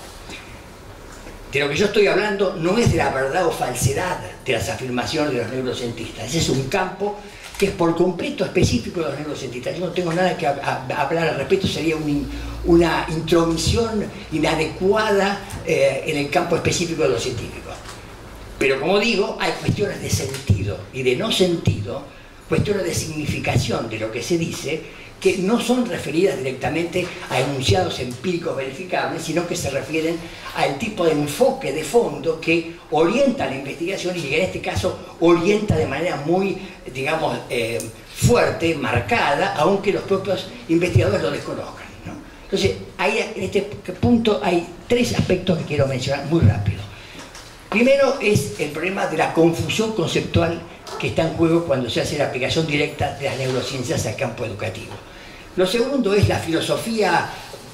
De lo que yo estoy hablando no es de la verdad o falsedad de las afirmaciones de los neurocientistas. Ese es un campo que es por completo específico de los neurocientistas. Yo no tengo nada que hablar al respecto, sería un, una intromisión inadecuada eh, en el campo específico de los científicos. Pero como digo, hay cuestiones de sentido y de no sentido, cuestiones de significación de lo que se dice, que no son referidas directamente a enunciados empíricos verificables, sino que se refieren al tipo de enfoque de fondo que orienta la investigación y que en este caso orienta de manera muy, digamos, eh, fuerte, marcada, aunque los propios investigadores lo desconozcan, ¿no? Entonces, hay, en este punto hay tres aspectos que quiero mencionar muy rápido. Primero es el problema de la confusión conceptual que está en juego cuando se hace la aplicación directa de las neurociencias al campo educativo. Lo segundo es la filosofía,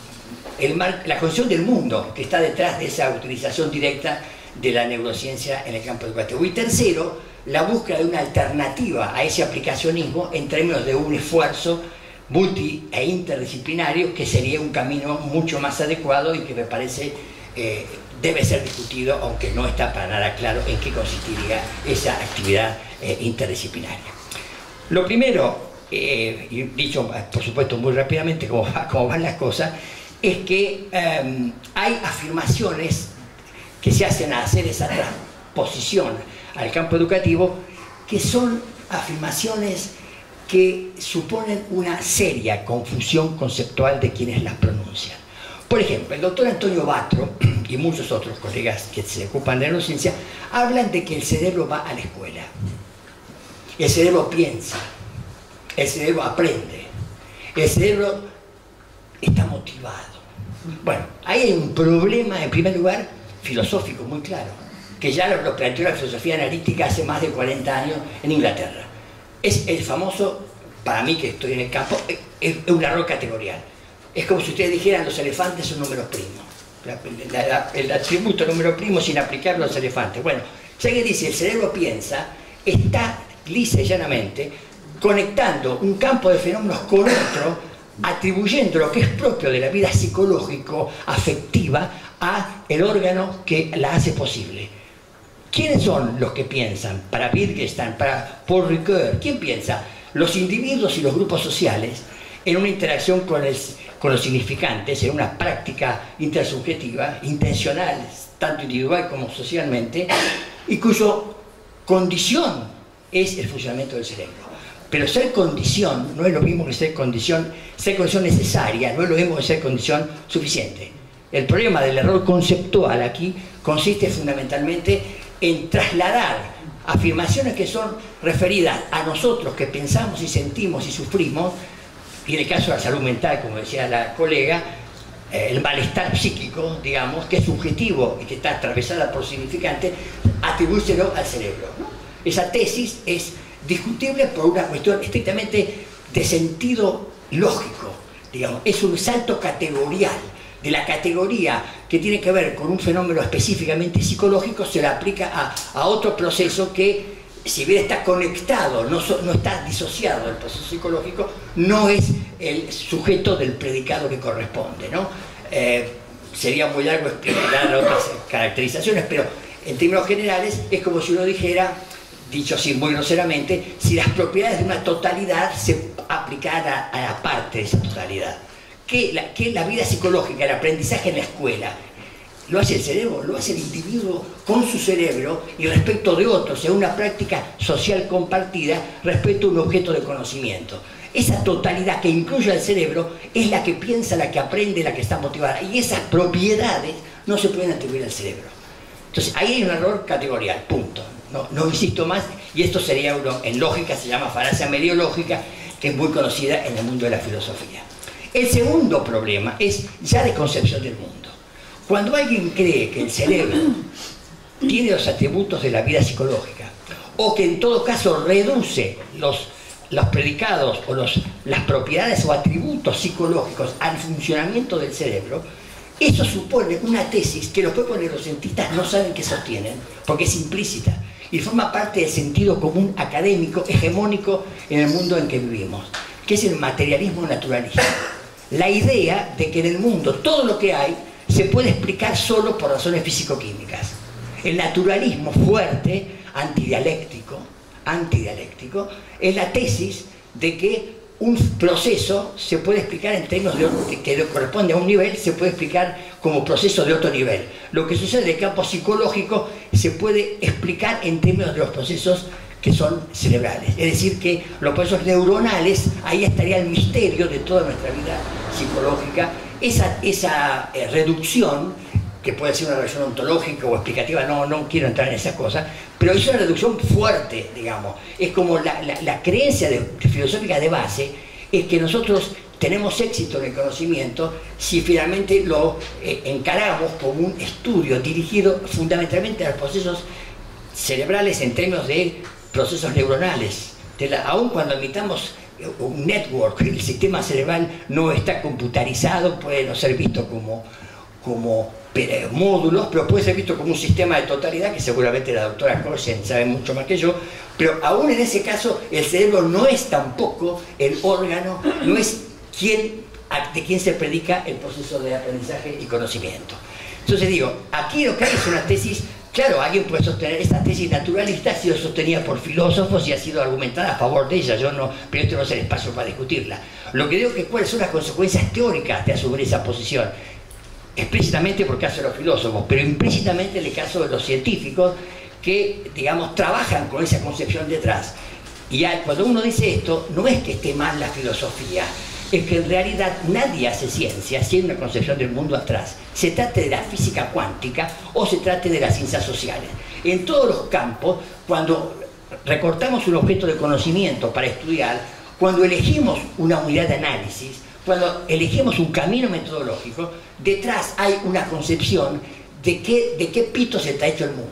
el mar, la concepción del mundo que está detrás de esa utilización directa de la neurociencia en el campo educativo. Y tercero, la búsqueda de una alternativa a ese aplicacionismo en términos de un esfuerzo multi e interdisciplinario que sería un camino mucho más adecuado y que me parece eh, debe ser discutido, aunque no está para nada claro en qué consistiría esa actividad eh, interdisciplinaria. Lo primero, eh, y dicho por supuesto muy rápidamente cómo, va, cómo van las cosas, es que eh, hay afirmaciones que se hacen a hacer esa transposición al campo educativo que son afirmaciones que suponen una seria confusión conceptual de quienes las pronuncian. Por ejemplo, el doctor Antonio Batro y muchos otros colegas que se ocupan de neurociencia hablan de que el cerebro va a la escuela, el cerebro piensa, el cerebro aprende, el cerebro está motivado. Bueno, ahí hay un problema, en primer lugar, filosófico muy claro, que ya lo, lo planteó la filosofía analítica hace más de cuarenta años en Inglaterra. Es el famoso, para mí que estoy en el campo, es un error categorial. Es como si ustedes dijeran los elefantes son números primos. La, la, la, el atributo número primo sin aplicarlo a los elefantes. Bueno, si alguien dice el cerebro piensa, está lisa y llanamente conectando un campo de fenómenos con otro, atribuyendo lo que es propio de la vida psicológico-afectiva a el órgano que la hace posible. ¿Quiénes son los que piensan? Para Wittgenstein, para Paul Ricoeur, ¿quién piensa? Los individuos y los grupos sociales en una interacción con, el, con los significantes, en una práctica intersubjetiva, intencional, tanto individual como socialmente, y cuyo condición es el funcionamiento del cerebro. Pero ser condición no es lo mismo que ser condición, ser condición necesaria, no es lo mismo que ser condición suficiente. El problema del error conceptual aquí consiste fundamentalmente en trasladar afirmaciones que son referidas a nosotros que pensamos y sentimos y sufrimos, y en el caso de la salud mental, como decía la colega, eh, el malestar psíquico, digamos, que es subjetivo y que está atravesada por significantes, atribuírselo al cerebro, ¿no? Esa tesis es discutible por una cuestión estrictamente de sentido lógico, digamos, es un salto categorial. De la categoría que tiene que ver con un fenómeno específicamente psicológico, se la aplica a, a otro proceso que, si bien está conectado, no, so, no está disociado del proceso psicológico, no es el sujeto del predicado que corresponde, ¿no? Eh, sería muy largo explicar otras caracterizaciones, pero en términos generales es como si uno dijera, dicho así muy groseramente, si las propiedades de una totalidad se aplicaran a, a la parte de esa totalidad. Que la, que la vida psicológica, el aprendizaje en la escuela, lo hace el cerebro, lo hace el individuo con su cerebro y respecto de otros, en una práctica social compartida respecto a un objeto de conocimiento. Esa totalidad que incluye al cerebro es la que piensa, la que aprende, la que está motivada, y esas propiedades no se pueden atribuir al cerebro. Entonces ahí hay un error categorial, punto. No, no insisto más, y esto sería uno, en lógica se llama falacia mediológica, que es muy conocida en el mundo de la filosofía. El segundo problema es ya de concepción del mundo. Cuando alguien cree que el cerebro tiene los atributos de la vida psicológica, o que en todo caso reduce los, los predicados o los, las propiedades o atributos psicológicos al funcionamiento del cerebro, eso supone una tesis que los propios neurocientistas no saben que sostienen, porque es implícita y forma parte del sentido común académico hegemónico en el mundo en que vivimos, que es el materialismo naturalista. La idea de que en el mundo todo lo que hay se puede explicar solo por razones físico-químicas. El naturalismo fuerte, antidialéctico, antidialéctico, es la tesis de que un proceso se puede explicar en términos de, que corresponde a un nivel, se puede explicar como proceso de otro nivel. Lo que sucede en el campo psicológico se puede explicar en términos de los procesos que son cerebrales. Es decir, que los procesos neuronales, ahí estaría el misterio de toda nuestra vida psicológica. Esa, esa eh, reducción, que puede ser una reducción ontológica o explicativa, no, no quiero entrar en esas cosas, pero es una reducción fuerte, digamos. Es como la, la, la creencia de, filosófica de base, es que nosotros tenemos éxito en el conocimiento si finalmente lo eh, encaramos como un estudio dirigido fundamentalmente a los procesos cerebrales en términos de procesos neuronales. De la, aun cuando admitamos un network, el sistema cerebral no está computarizado, puede no ser visto como, como módulos, pero puede ser visto como un sistema de totalidad, que seguramente la doctora Korsen sabe mucho más que yo, pero aún en ese caso el cerebro no es tampoco el órgano, no es quien, de quien se predica el proceso de aprendizaje y conocimiento. Entonces digo, aquí lo que hay es una tesis. Claro, alguien puede sostener esta tesis naturalista, ha sido sostenida por filósofos y ha sido argumentada a favor de ella, yo no, pero este no es el espacio para discutirla. Lo que digo es que cuáles son las consecuencias teóricas de asumir esa posición, explícitamente por el caso de los filósofos, pero implícitamente en el caso de los científicos que, digamos, trabajan con esa concepción detrás. Y ya, cuando uno dice esto, no es que esté mal la filosofía, es que en realidad nadie hace ciencia si hay una concepción del mundo atrás. Se trate de la física cuántica o se trate de las ciencias sociales. En todos los campos, cuando recortamos un objeto de conocimiento para estudiar, cuando elegimos una unidad de análisis, cuando elegimos un camino metodológico, detrás hay una concepción de qué, de qué pito se está hecho el mundo.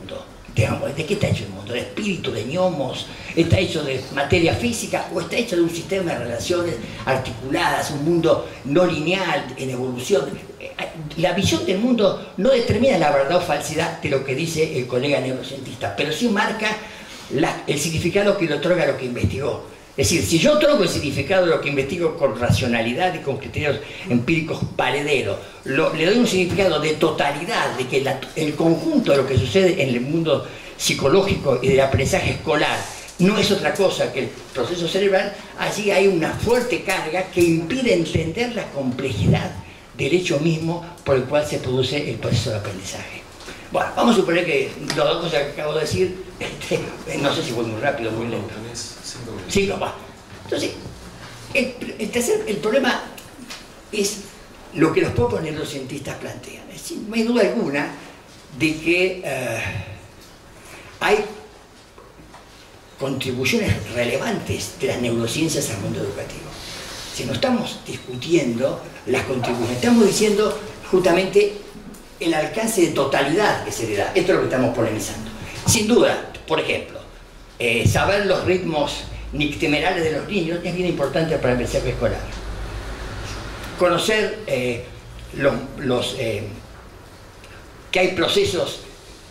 Digamos, ¿de qué está hecho el mundo? ¿De espíritu, de gnomos? ¿Está hecho de materia física o está hecho de un sistema de relaciones articuladas, un mundo no lineal, en evolución? La visión del mundo no determina la verdad o falsidad de lo que dice el colega neurocientista, pero sí marca la, el significado que le otorga a lo que investigó. Es decir, si yo otorgo el significado de lo que investigo con racionalidad y con criterios empíricos valederos, lo, le doy un significado de totalidad, de que la, el conjunto de lo que sucede en el mundo psicológico y del aprendizaje escolar no es otra cosa que el proceso cerebral, allí hay una fuerte carga que impide entender la complejidad del hecho mismo por el cual se produce el proceso de aprendizaje. Bueno, vamos a suponer que las dos cosas que acabo de decir, este, no sé si fue muy rápido o muy lento. Sí, no, va. Entonces, el, el, tercer, el problema es lo que los propios neurocientistas plantean. Es decir, no hay duda alguna de que eh, hay contribuciones relevantes de las neurociencias al mundo educativo. Si no estamos discutiendo las contribuciones, estamos diciendo justamente el alcance de totalidad que se le da. Esto es lo que estamos polemizando. Sin duda, por ejemplo, eh, saber los ritmos nictemerales de los niños es bien importante para el aprendizaje escolar. Conocer eh, los, los eh, que hay procesos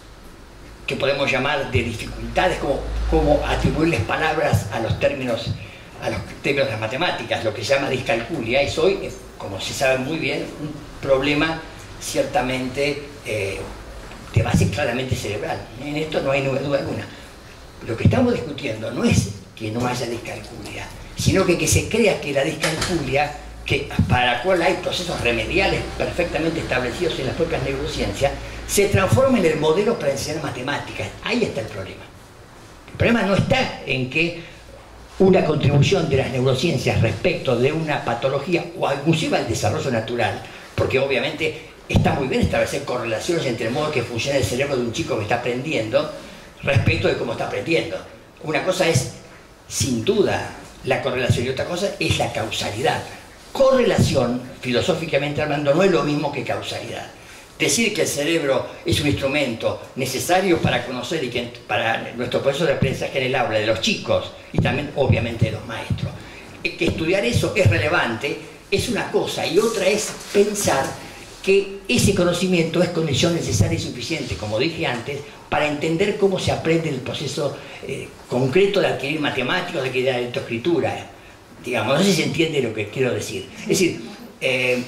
que podemos llamar de dificultades, como, como atribuirles palabras a los términos a los términos de las matemáticas, lo que se llama discalculia, es hoy, como se sabe muy bien, un problema ciertamente eh, de base claramente cerebral. En esto no hay duda alguna. Lo que estamos discutiendo no es que no haya discalculia, sino que, que se crea que la discalculia, que, para la cual hay procesos remediales perfectamente establecidos en las propias neurociencias, se transforma en el modelo para enseñar matemáticas. Ahí está el problema. El problema no está en que una contribución de las neurociencias respecto de una patología o inclusive al desarrollo natural, porque obviamente está muy bien establecer correlaciones entre el modo que funciona el cerebro de un chico que está aprendiendo respecto de cómo está aprendiendo. Una cosa es, sin duda, la correlación y otra cosa es la causalidad. Correlación, filosóficamente hablando, no es lo mismo que causalidad. Decir que el cerebro es un instrumento necesario para conocer y que para nuestro proceso de aprendizaje en el aula de los chicos y también obviamente de los maestros, que estudiar eso es relevante, es una cosa, y otra es pensar que ese conocimiento es condición necesaria y suficiente, como dije antes, para entender cómo se aprende el proceso eh, concreto de adquirir matemáticas, de adquirir la lectoescritura. Digamos, no sé si se entiende lo que quiero decir. Es decir, eh,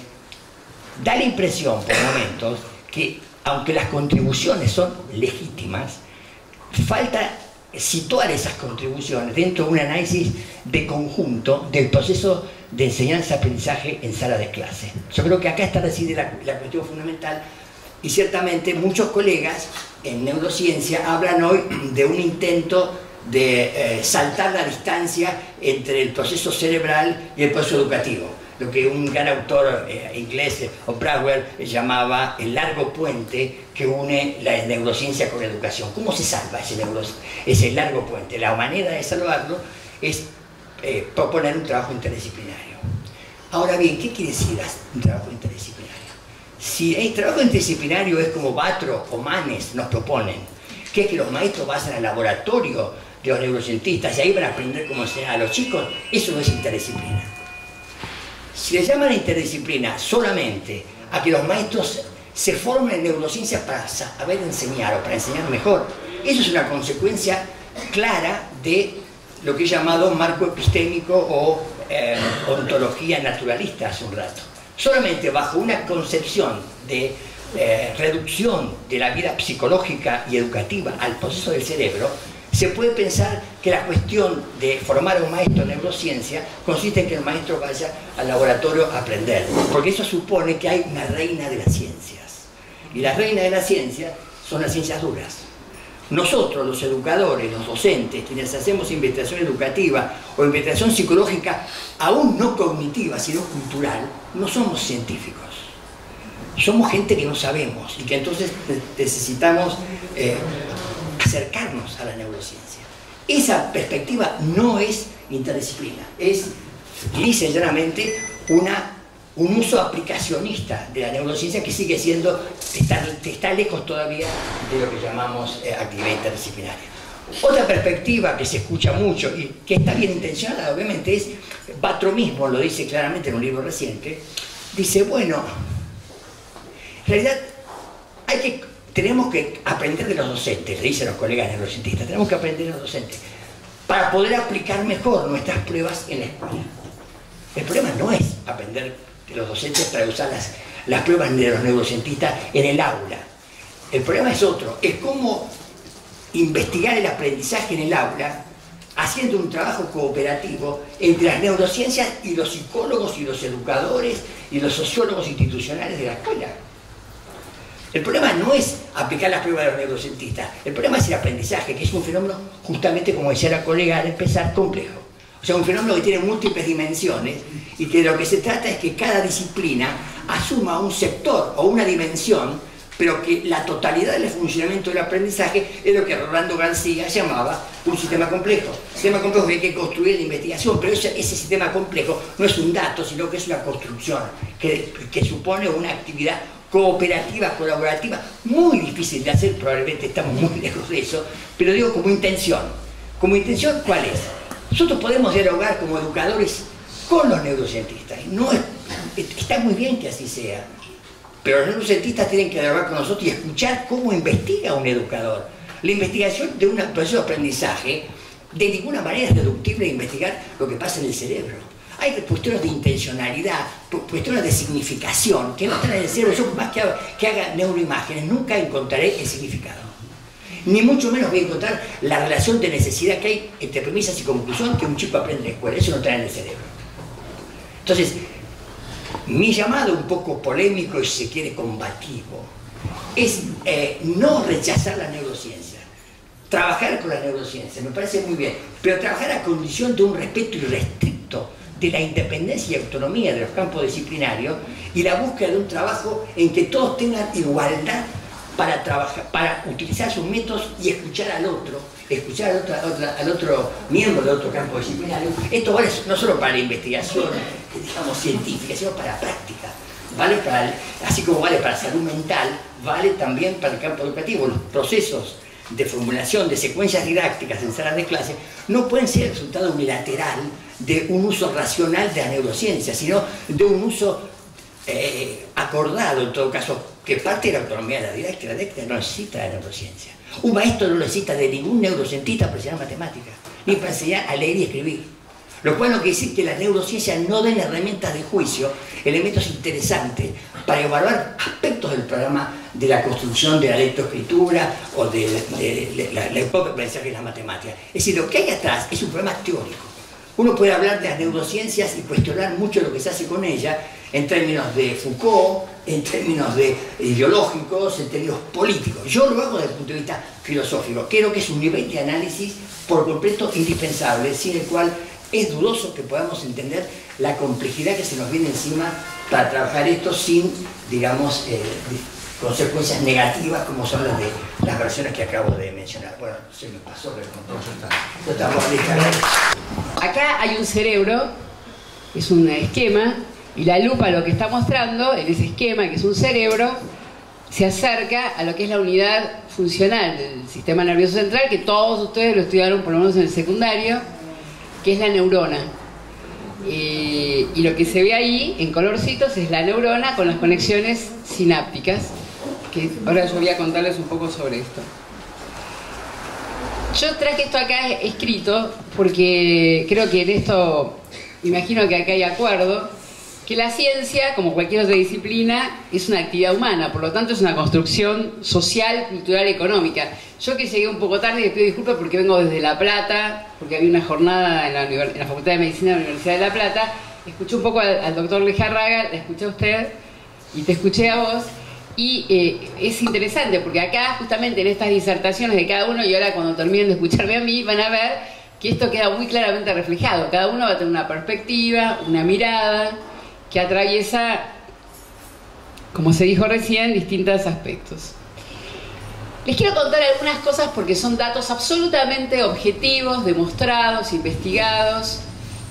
da la impresión por momentos que, aunque las contribuciones son legítimas, falta situar esas contribuciones dentro de un análisis de conjunto del proceso de enseñanza-aprendizaje en sala de clase. Yo creo que acá está reside la, la cuestión fundamental, y ciertamente muchos colegas en neurociencia hablan hoy de un intento de eh, saltar la distancia entre el proceso cerebral y el proceso educativo, lo que un gran autor eh, inglés, O'Brien, llamaba el largo puente que une la neurociencia con la educación. ¿Cómo se salva ese, ese largo puente? La manera de salvarlo es eh, proponer un trabajo interdisciplinario. Ahora bien, ¿qué quiere decir un trabajo interdisciplinario? Si el trabajo interdisciplinario es como Batro o Manes nos proponen, que es que los maestros vayan al laboratorio de los neurocientistas y ahí van a aprender cómo enseñar a los chicos, eso no es interdisciplina. Si le llaman interdisciplina solamente a que los maestros se formen en neurociencias para saber enseñar o para enseñar mejor, eso es una consecuencia clara de lo que he llamado marco epistémico o eh, ontología naturalista hace un rato. Solamente bajo una concepción de eh, reducción de la vida psicológica y educativa al proceso del cerebro, se puede pensar que la cuestión de formar a un maestro en neurociencia consiste en que el maestro vaya al laboratorio a aprender, porque eso supone que hay una reina de las ciencias, y las reinas de las ciencias son las ciencias duras. Nosotros, los educadores, los docentes, quienes hacemos investigación educativa o investigación psicológica, aún no cognitiva, sino cultural, no somos científicos. Somos gente que no sabemos y que entonces necesitamos eh, acercarnos a la neurociencia. Esa perspectiva no es interdisciplina, es lisa y llanamente una un uso aplicacionista de la neurociencia que sigue siendo, está, está lejos todavía de lo que llamamos eh, actividad interdisciplinaria. Otra perspectiva que se escucha mucho y que está bien intencionada, obviamente, es, Batro mismo lo dice claramente en un libro reciente, dice, bueno, en realidad hay que, tenemos que aprender de los docentes, le dicen los colegas neurocientistas, tenemos que aprender de los docentes para poder aplicar mejor nuestras pruebas en la escuela. El problema no es aprender de los docentes para usar las, las pruebas de los neurocientistas en el aula. El problema es otro, es cómo investigar el aprendizaje en el aula haciendo un trabajo cooperativo entre las neurociencias y los psicólogos y los educadores y los sociólogos institucionales de la escuela. El problema no es aplicar las pruebas de los neurocientistas, el problema es el aprendizaje, que es un fenómeno, justamente como decía la colega al empezar, complejo. O sea, un fenómeno que tiene múltiples dimensiones y que de lo que se trata es que cada disciplina asuma un sector o una dimensión, pero que la totalidad del funcionamiento del aprendizaje es lo que Rolando García llamaba un sistema complejo. Sistema complejo que hay que construir en la investigación, pero ese, ese sistema complejo no es un dato, sino que es una construcción que, que supone una actividad cooperativa, colaborativa, muy difícil de hacer, probablemente estamos muy lejos de eso, pero digo como intención. ¿Como intención cuál es? Nosotros podemos dialogar como educadores con los neurocientistas, no es, está muy bien que así sea, pero los neurocientistas tienen que dialogar con nosotros y escuchar cómo investiga un educador. La investigación de un proceso de aprendizaje de ninguna manera es deductible de investigar lo que pasa en el cerebro. Hay cuestiones de intencionalidad, cuestiones de significación que no están en el cerebro. Yo más que haga, que haga neuroimágenes nunca encontraré el significado. Ni mucho menos voy a encontrar la relación de necesidad que hay entre premisas y conclusión que un chico aprende en la escuela. Eso no está en el cerebro. Entonces, mi llamado un poco polémico y si se quiere combativo es eh, no rechazar la neurociencia, trabajar con la neurociencia, me parece muy bien, pero trabajar a condición de un respeto irrestricto de la independencia y autonomía de los campos disciplinarios y la búsqueda de un trabajo en que todos tengan igualdad para, trabajar, para utilizar sus métodos y escuchar al otro, escuchar al otro, al otro, al otro miembro de otro campo disciplinario. Esto vale no solo para la investigación, digamos, científica, sino para la práctica. Vale para el, así como vale para la salud mental, vale también para el campo educativo. Los procesos de formulación de secuencias didácticas en salas de clase no pueden ser el resultado unilateral de un uso racional de la neurociencia, sino de un uso eh, acordado, en todo caso, que parte de la autonomía de la didáctica. La didáctica no necesita de la neurociencia. Un maestro no necesita de ningún neurocientista para enseñar matemáticas, ni para enseñar a leer y escribir. Lo cual no quiere decir que la neurociencia no den herramientas de juicio, elementos interesantes para evaluar aspectos del programa de la construcción de la lectoescritura o de, de, de, de la, la propia aprendizaje de las matemáticas. Es decir, lo que hay atrás es un problema teórico. Uno puede hablar de las neurociencias y cuestionar mucho lo que se hace con ella en términos de Foucault, en términos de ideológicos, en términos políticos. Yo lo hago desde el punto de vista filosófico. Creo que es un nivel de análisis por completo indispensable, sin el cual es dudoso que podamos entender la complejidad que se nos viene encima para trabajar esto sin, digamos, eh, consecuencias negativas como son las de las versiones que acabo de mencionar. Bueno, se me pasó, pero con todo eso está. está Acá hay un cerebro, es un esquema, y la lupa lo que está mostrando en ese esquema, que es un cerebro, se acerca a lo que es la unidad funcional del sistema nervioso central, que todos ustedes lo estudiaron por lo menos en el secundario, que es la neurona. Eh, y lo que se ve ahí, en colorcitos, es la neurona con las conexiones sinápticas, que ahora yo voy a contarles un poco sobre esto. Yo traje esto acá escrito porque creo que en esto, imagino que acá hay acuerdo, que la ciencia, como cualquier otra disciplina, es una actividad humana, por lo tanto es una construcción social, cultural, económica. Yo que llegué un poco tarde, les pido disculpas porque vengo desde La Plata, porque había una jornada en la, en la Facultad de Medicina de la Universidad de La Plata, escuché un poco al, al doctor Lejarraga, la escuché a usted y te escuché a vos, y eh, es interesante porque acá justamente en estas disertaciones de cada uno, y ahora cuando terminen de escucharme a mí, van a ver que esto queda muy claramente reflejado. Cada uno va a tener una perspectiva, una mirada, que atraviesa, como se dijo recién, distintos aspectos. Les quiero contar algunas cosas porque son datos absolutamente objetivos, demostrados, investigados,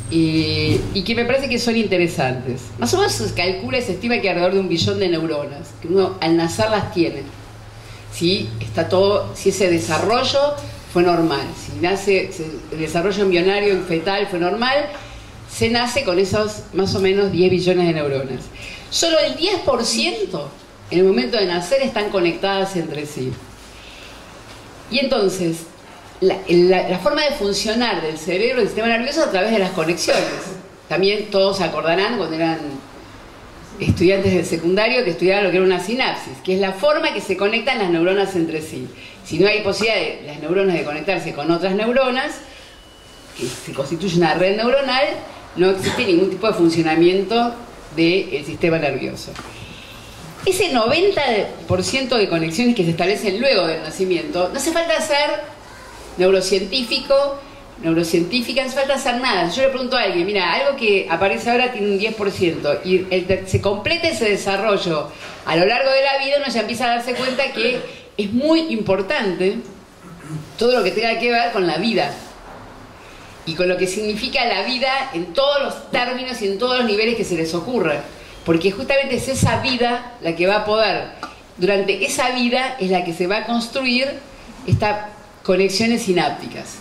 eh, y que me parece que son interesantes. Más o menos se calcula, se estima que alrededor de un billón de neuronas, que uno al nacer las tiene. ¿Sí? Está todo, si ese desarrollo fue normal, si nace el desarrollo embrionario y fetal fue normal, se nace con esos más o menos diez billones de neuronas. Solo el diez por ciento en el momento de nacer están conectadas entre sí. Y entonces, la, la, la forma de funcionar del cerebro del sistema nervioso es a través de las conexiones. También todos se acordarán cuando eran estudiantes del secundario que estudiaban lo que era una sinapsis, que es la forma que se conectan las neuronas entre sí. Si no hay posibilidad de las neuronas de conectarse con otras neuronas, que se constituye una red neuronal, no existe ningún tipo de funcionamiento del sistema nervioso. Ese noventa por ciento de conexiones que se establecen luego del nacimiento, no hace falta ser neurocientífico, neurocientífica, no hace falta hacer nada. Yo le pregunto a alguien, mira, algo que aparece ahora tiene un diez por ciento y el, se completa ese desarrollo a lo largo de la vida, uno ya empieza a darse cuenta que es muy importante todo lo que tenga que ver con la vida y con lo que significa la vida en todos los términos y en todos los niveles que se les ocurra. Porque justamente es esa vida la que va a poder, durante esa vida es la que se va a construir estas conexiones sinápticas.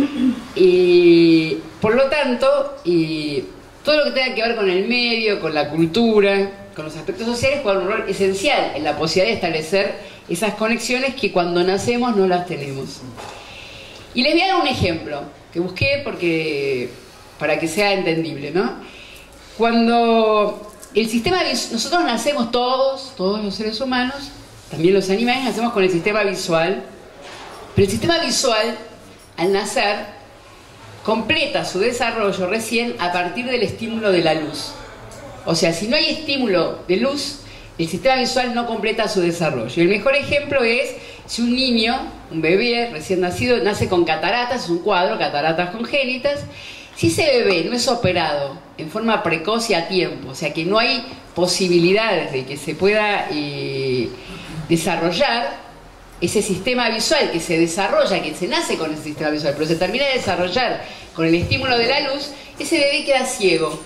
Y, por lo tanto, y, todo lo que tenga que ver con el medio, con la cultura, con los aspectos sociales, juega un rol esencial en la posibilidad de establecer esas conexiones que cuando nacemos no las tenemos. Y les voy a dar un ejemplo que busqué porque, para que sea entendible, ¿no? Cuando el sistema, nosotros nacemos todos, todos los seres humanos, también los animales, nacemos con el sistema visual, pero el sistema visual, al nacer, completa su desarrollo recién a partir del estímulo de la luz. O sea, si no hay estímulo de luz, el sistema visual no completa su desarrollo. Y el mejor ejemplo es si un niño, un bebé recién nacido, nace con cataratas, es un cuadro, cataratas congénitas. Si ese bebé no es operado en forma precoz y a tiempo, o sea que no hay posibilidades de que se pueda eh, desarrollar ese sistema visual que se desarrolla, que se nace con ese sistema visual, pero se termina de desarrollar con el estímulo de la luz, ese bebé queda ciego.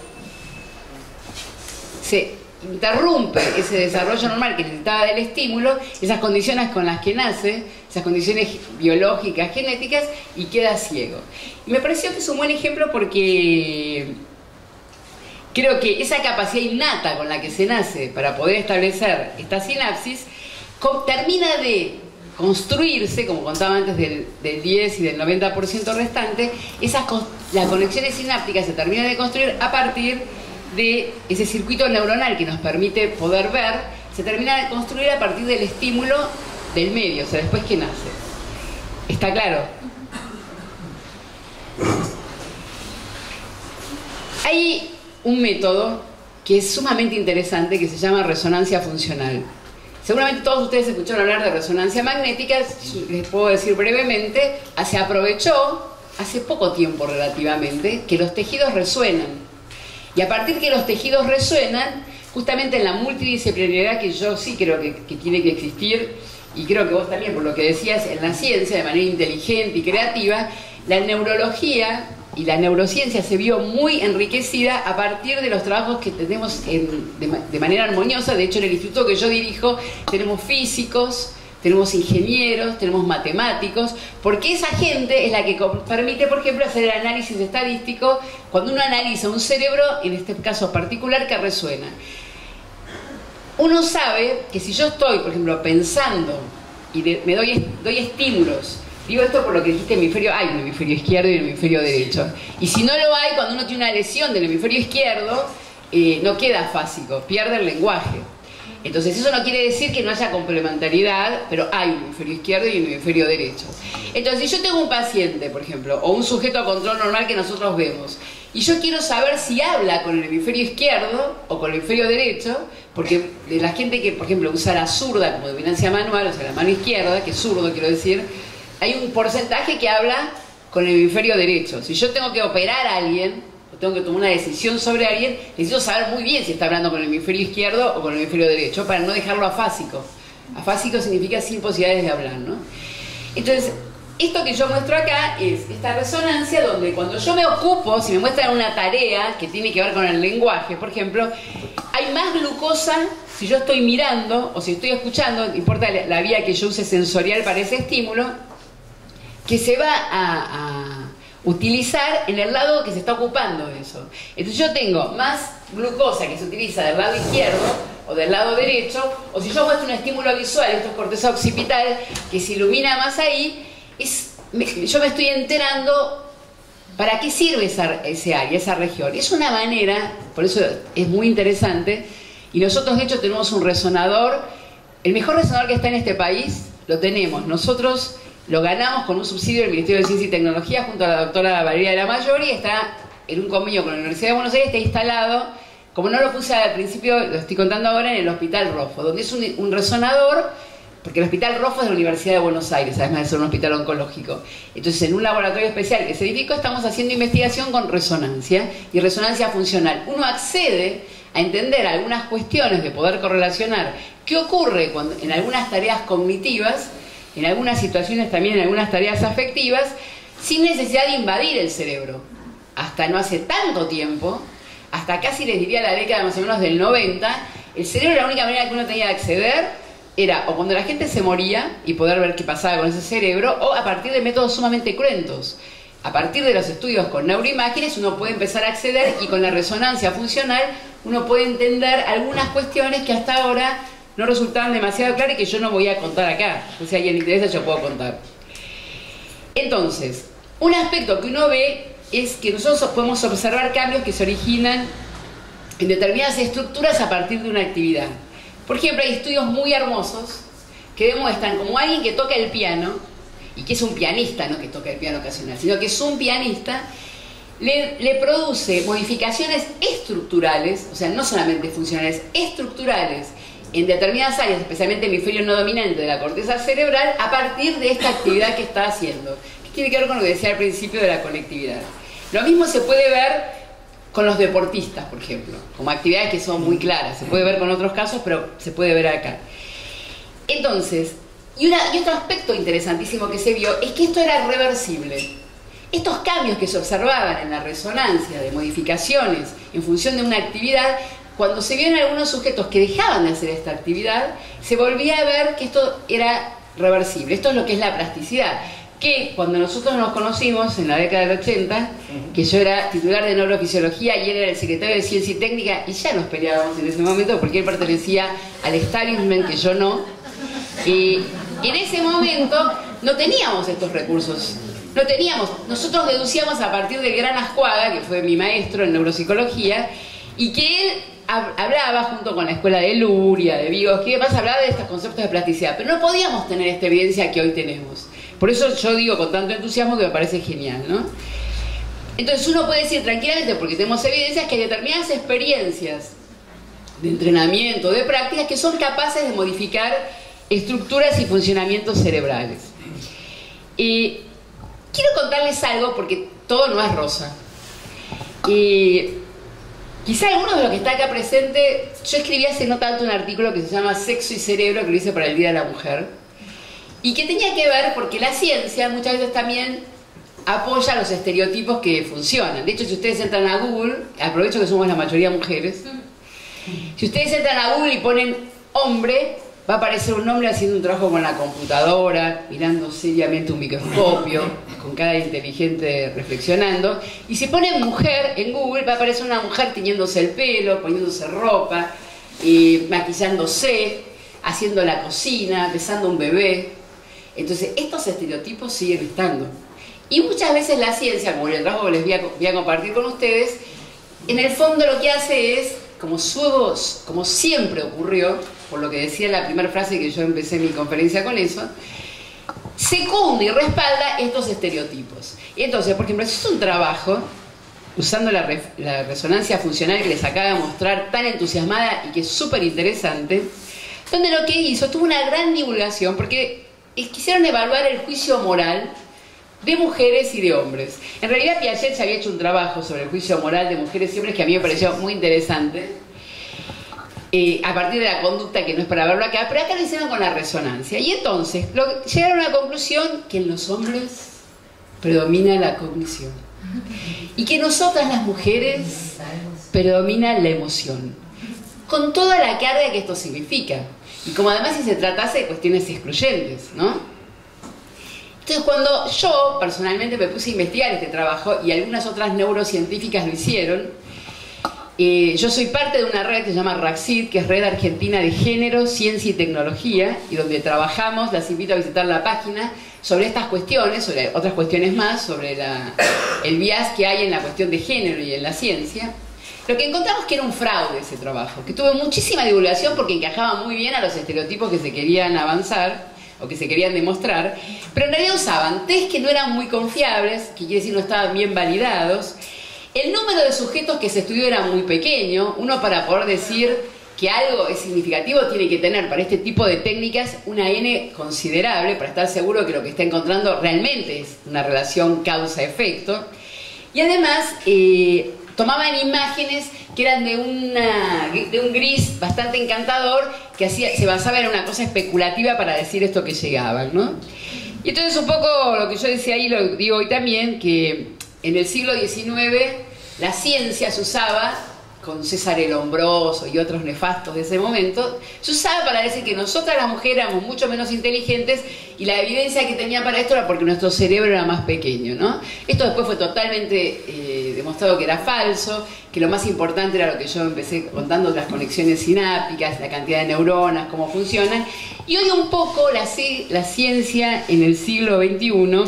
Se interrumpe ese desarrollo normal que necesitaba del estímulo, esas condiciones con las que nace, esas condiciones biológicas, genéticas, y queda ciego. Y me pareció que es un buen ejemplo porque creo que esa capacidad innata con la que se nace para poder establecer esta sinapsis termina de construirse, como contaba antes del, del diez y del noventa por ciento restante, esas, las conexiones sinápticas se terminan de construir a partir de ese circuito neuronal que nos permite poder ver, se termina de construir a partir del estímulo del medio, o sea, después que nace. ¿Está claro? Hay un método que es sumamente interesante que se llama resonancia funcional. Seguramente todos ustedes escucharon hablar de resonancia magnética, les puedo decir brevemente, se aprovechó hace poco tiempo relativamente que los tejidos resuenan. Y a partir que los tejidos resuenan, justamente en la multidisciplinariedad que yo sí creo que, que tiene que existir, y creo que vos también, por lo que decías, en la ciencia, de manera inteligente y creativa, la neurología y la neurociencia se vio muy enriquecida a partir de los trabajos que tenemos en, de, de manera armoniosa. De hecho, en el instituto que yo dirijo tenemos físicos, tenemos ingenieros, tenemos matemáticos, porque esa gente es la que permite, por ejemplo, hacer el análisis estadístico cuando uno analiza un cerebro, en este caso particular, que resuena. Uno sabe que si yo estoy, por ejemplo, pensando y de, me doy, doy estímulos, digo esto por lo que dijiste, hemisferio, hay un hemisferio izquierdo y un hemisferio derecho, y si no lo hay, cuando uno tiene una lesión del hemisferio izquierdo, eh, no queda fásico, pierde el lenguaje. Entonces eso no quiere decir que no haya complementariedad, pero hay un hemisferio izquierdo y un hemisferio derecho. Entonces si yo tengo un paciente, por ejemplo, o un sujeto a control normal que nosotros vemos, y yo quiero saber si habla con el hemisferio izquierdo o con el hemisferio derecho, porque de la gente que, por ejemplo, usa la zurda como dominancia manual, o sea, la mano izquierda, que es zurdo, quiero decir, hay un porcentaje que habla con el hemisferio derecho. Si yo tengo que operar a alguien, tengo que tomar una decisión sobre alguien, necesito saber muy bien si está hablando con el hemisferio izquierdo o con el hemisferio derecho, para no dejarlo afásico. Afásico significa sin posibilidades de hablar, ¿no? Entonces, esto que yo muestro acá es esta resonancia donde cuando yo me ocupo, si me muestran una tarea que tiene que ver con el lenguaje, por ejemplo, hay más glucosa si yo estoy mirando o si estoy escuchando, no importa la, la vía que yo use sensorial para ese estímulo, que se va a, a utilizar en el lado que se está ocupando de eso. Entonces yo tengo más glucosa que se utiliza del lado izquierdo o del lado derecho, o si yo muestro un estímulo visual, esto es corteza occipital, que se ilumina más ahí, es, me, yo me estoy enterando para qué sirve esa, ese área, esa región. Es una manera, por eso es muy interesante, y nosotros de hecho tenemos un resonador, el mejor resonador que está en este país, lo tenemos. Nosotros lo ganamos con un subsidio del Ministerio de Ciencia y Tecnología junto a la doctora Valeria de la Mayor, y está en un convenio con la Universidad de Buenos Aires, está instalado, como no lo puse al principio, lo estoy contando ahora, en el Hospital Roffo, donde es un, un resonador, porque el Hospital Roffo es de la Universidad de Buenos Aires, además de ser un hospital oncológico. Entonces, en un laboratorio especial que se edificó, estamos haciendo investigación con resonancia y resonancia funcional. Uno accede a entender algunas cuestiones de poder correlacionar qué ocurre cuando, en algunas tareas cognitivas, en algunas situaciones también, en algunas tareas afectivas, sin necesidad de invadir el cerebro. Hasta no hace tanto tiempo, hasta casi les diría la década más o menos del noventa, el cerebro, la única manera que uno tenía de acceder era o cuando la gente se moría y poder ver qué pasaba con ese cerebro, o a partir de métodos sumamente cruentos. A partir de los estudios con neuroimágenes uno puede empezar a acceder, y con la resonancia funcional uno puede entender algunas cuestiones que hasta ahora no resultaban demasiado claras y que yo no voy a contar acá. O sea, si a alguien le interesa, yo puedo contar. Entonces, un aspecto que uno ve es que nosotros podemos observar cambios que se originan en determinadas estructuras a partir de una actividad. Por ejemplo, hay estudios muy hermosos que demuestran como alguien que toca el piano, y que es un pianista, no que toca el piano ocasional, sino que es un pianista, le, le produce modificaciones estructurales, o sea, no solamente funcionales, estructurales, en determinadas áreas, especialmente el hemisferio no dominante de la corteza cerebral, a partir de esta actividad que está haciendo, que tiene que ver con lo que decía al principio de la conectividad. Lo mismo se puede ver con los deportistas, por ejemplo, como actividades que son muy claras. Se puede ver con otros casos, pero se puede ver acá. Entonces, y, una, y otro aspecto interesantísimo que se vio es que esto era reversible. Estos cambios que se observaban en la resonancia de modificaciones en función de una actividad, cuando se vio en algunos sujetos que dejaban de hacer esta actividad, se volvía a ver que esto era reversible. Esto es lo que es la plasticidad, que cuando nosotros nos conocimos en la década del ochenta, que yo era titular de neurofisiología y él era el secretario de Ciencia y Técnica, y ya nos peleábamos en ese momento porque él pertenecía al establishment, que yo no, y en ese momento no teníamos estos recursos, no teníamos, nosotros deducíamos a partir del gran Ascuaga, que fue mi maestro en neuropsicología, y que él hablaba junto con la escuela de Luria, de Vygotsky, además hablaba de estos conceptos de plasticidad, pero no podíamos tener esta evidencia que hoy tenemos. Por eso yo digo con tanto entusiasmo que me parece genial, ¿no? Entonces uno puede decir tranquilamente, porque tenemos evidencias, que hay determinadas experiencias de entrenamiento, de prácticas, que son capaces de modificar estructuras y funcionamientos cerebrales. Y quiero contarles algo, porque todo no es rosa. Y quizá alguno de los que está acá presente, yo escribí hace no tanto un artículo que se llama Sexo y Cerebro, que lo hice para el Día de la Mujer, y que tenía que ver porque la ciencia muchas veces también apoya los estereotipos que funcionan. De hecho, si ustedes entran a Google, aprovecho que somos la mayoría mujeres, si ustedes entran a Google y ponen hombre, va a aparecer un hombre haciendo un trabajo con la computadora, mirando seriamente un microscopio, con cara inteligente reflexionando, y si ponen mujer en Google, va a aparecer una mujer tiñéndose el pelo, poniéndose ropa, y maquillándose, haciendo la cocina, besando a un bebé. Entonces, estos estereotipos siguen estando. Y muchas veces la ciencia, como el trabajo que les voy a, voy a compartir con ustedes, en el fondo lo que hace es, como, su, como siempre ocurrió, por lo que decía la primera frase que yo empecé mi conferencia con eso, secunda y respalda estos estereotipos. Y entonces, por ejemplo, si es un trabajo, usando la, re, la resonancia funcional que les acabo de mostrar, tan entusiasmada y que es súper interesante, donde lo que hizo tuvo una gran divulgación, porque quisieron evaluar el juicio moral de mujeres y de hombres. En realidad Piaget ya había hecho un trabajo sobre el juicio moral de mujeres y hombres que a mí me pareció muy interesante. eh, a partir de la conducta, que no es para verlo acá, pero acá lo hicieron con la resonancia. Y entonces lo, llegaron a la conclusión que en los hombres predomina la cognición y que nosotras las mujeres predomina la emoción, con toda la carga que esto significa, y como además si se tratase de cuestiones excluyentes, ¿no? Entonces cuando yo personalmente me puse a investigar este trabajo, y algunas otras neurocientíficas lo hicieron, eh, yo soy parte de una red que se llama RACCID, que es Red Argentina de Género, Ciencia y Tecnología, y donde trabajamos, las invito a visitar la página, sobre estas cuestiones, sobre otras cuestiones más, sobre la, el bias que hay en la cuestión de género y en la ciencia. Lo que encontramos que era un fraude ese trabajo, que tuvo muchísima divulgación porque encajaba muy bien a los estereotipos que se querían avanzar o que se querían demostrar, pero en realidad usaban test que no eran muy confiables, que quiere decir no estaban bien validados. El número de sujetos que se estudió era muy pequeño. Uno, para poder decir que algo es significativo, tiene que tener para este tipo de técnicas una N considerable para estar seguro que lo que está encontrando realmente es una relación causa-efecto. Y además eh, tomaban imágenes que eran de, una, de un gris bastante encantador, que hacía, se basaba en una cosa especulativa para decir esto que llegaban, ¿no? Y entonces un poco lo que yo decía ahí, lo digo hoy también, que en el siglo diecinueve la ciencia se usaba, con César el Hombroso y otros nefastos de ese momento, se usaba para decir que nosotras las mujeres éramos mucho menos inteligentes, y la evidencia que tenían para esto era porque nuestro cerebro era más pequeño, ¿no? Esto después fue totalmente eh, demostrado que era falso, que lo más importante era lo que yo empecé contando, las conexiones sinápticas, la cantidad de neuronas, cómo funcionan. Y hoy un poco la, la ciencia en el siglo veintiuno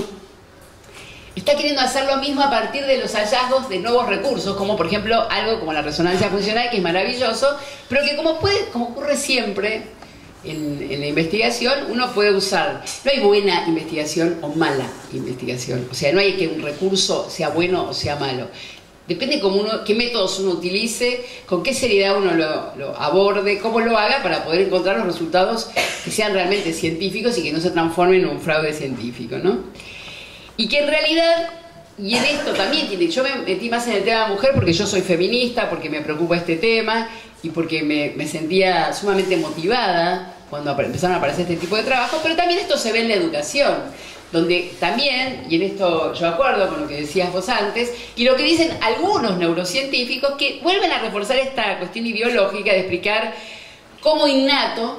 está queriendo hacer lo mismo a partir de los hallazgos de nuevos recursos, como por ejemplo algo como la resonancia funcional, que es maravilloso, pero que como, puede, como ocurre siempre en, en la investigación, uno puede usar. No hay buena investigación o mala investigación, o sea, no hay que un recurso sea bueno o sea malo. Depende cómo uno, qué métodos uno utilice, con qué seriedad uno lo, lo aborde, cómo lo haga para poder encontrar los resultados que sean realmente científicos y que no se transformen en un fraude científico, ¿no? Y que en realidad, y en esto también, yo me metí más en el tema de la mujer porque yo soy feminista, porque me preocupa este tema y porque me, me sentía sumamente motivada cuando empezaron a aparecer este tipo de trabajos, pero también esto se ve en la educación, donde también, y en esto yo acuerdo con lo que decías vos antes, y lo que dicen algunos neurocientíficos, que vuelven a reforzar esta cuestión ideológica de explicar cómo innato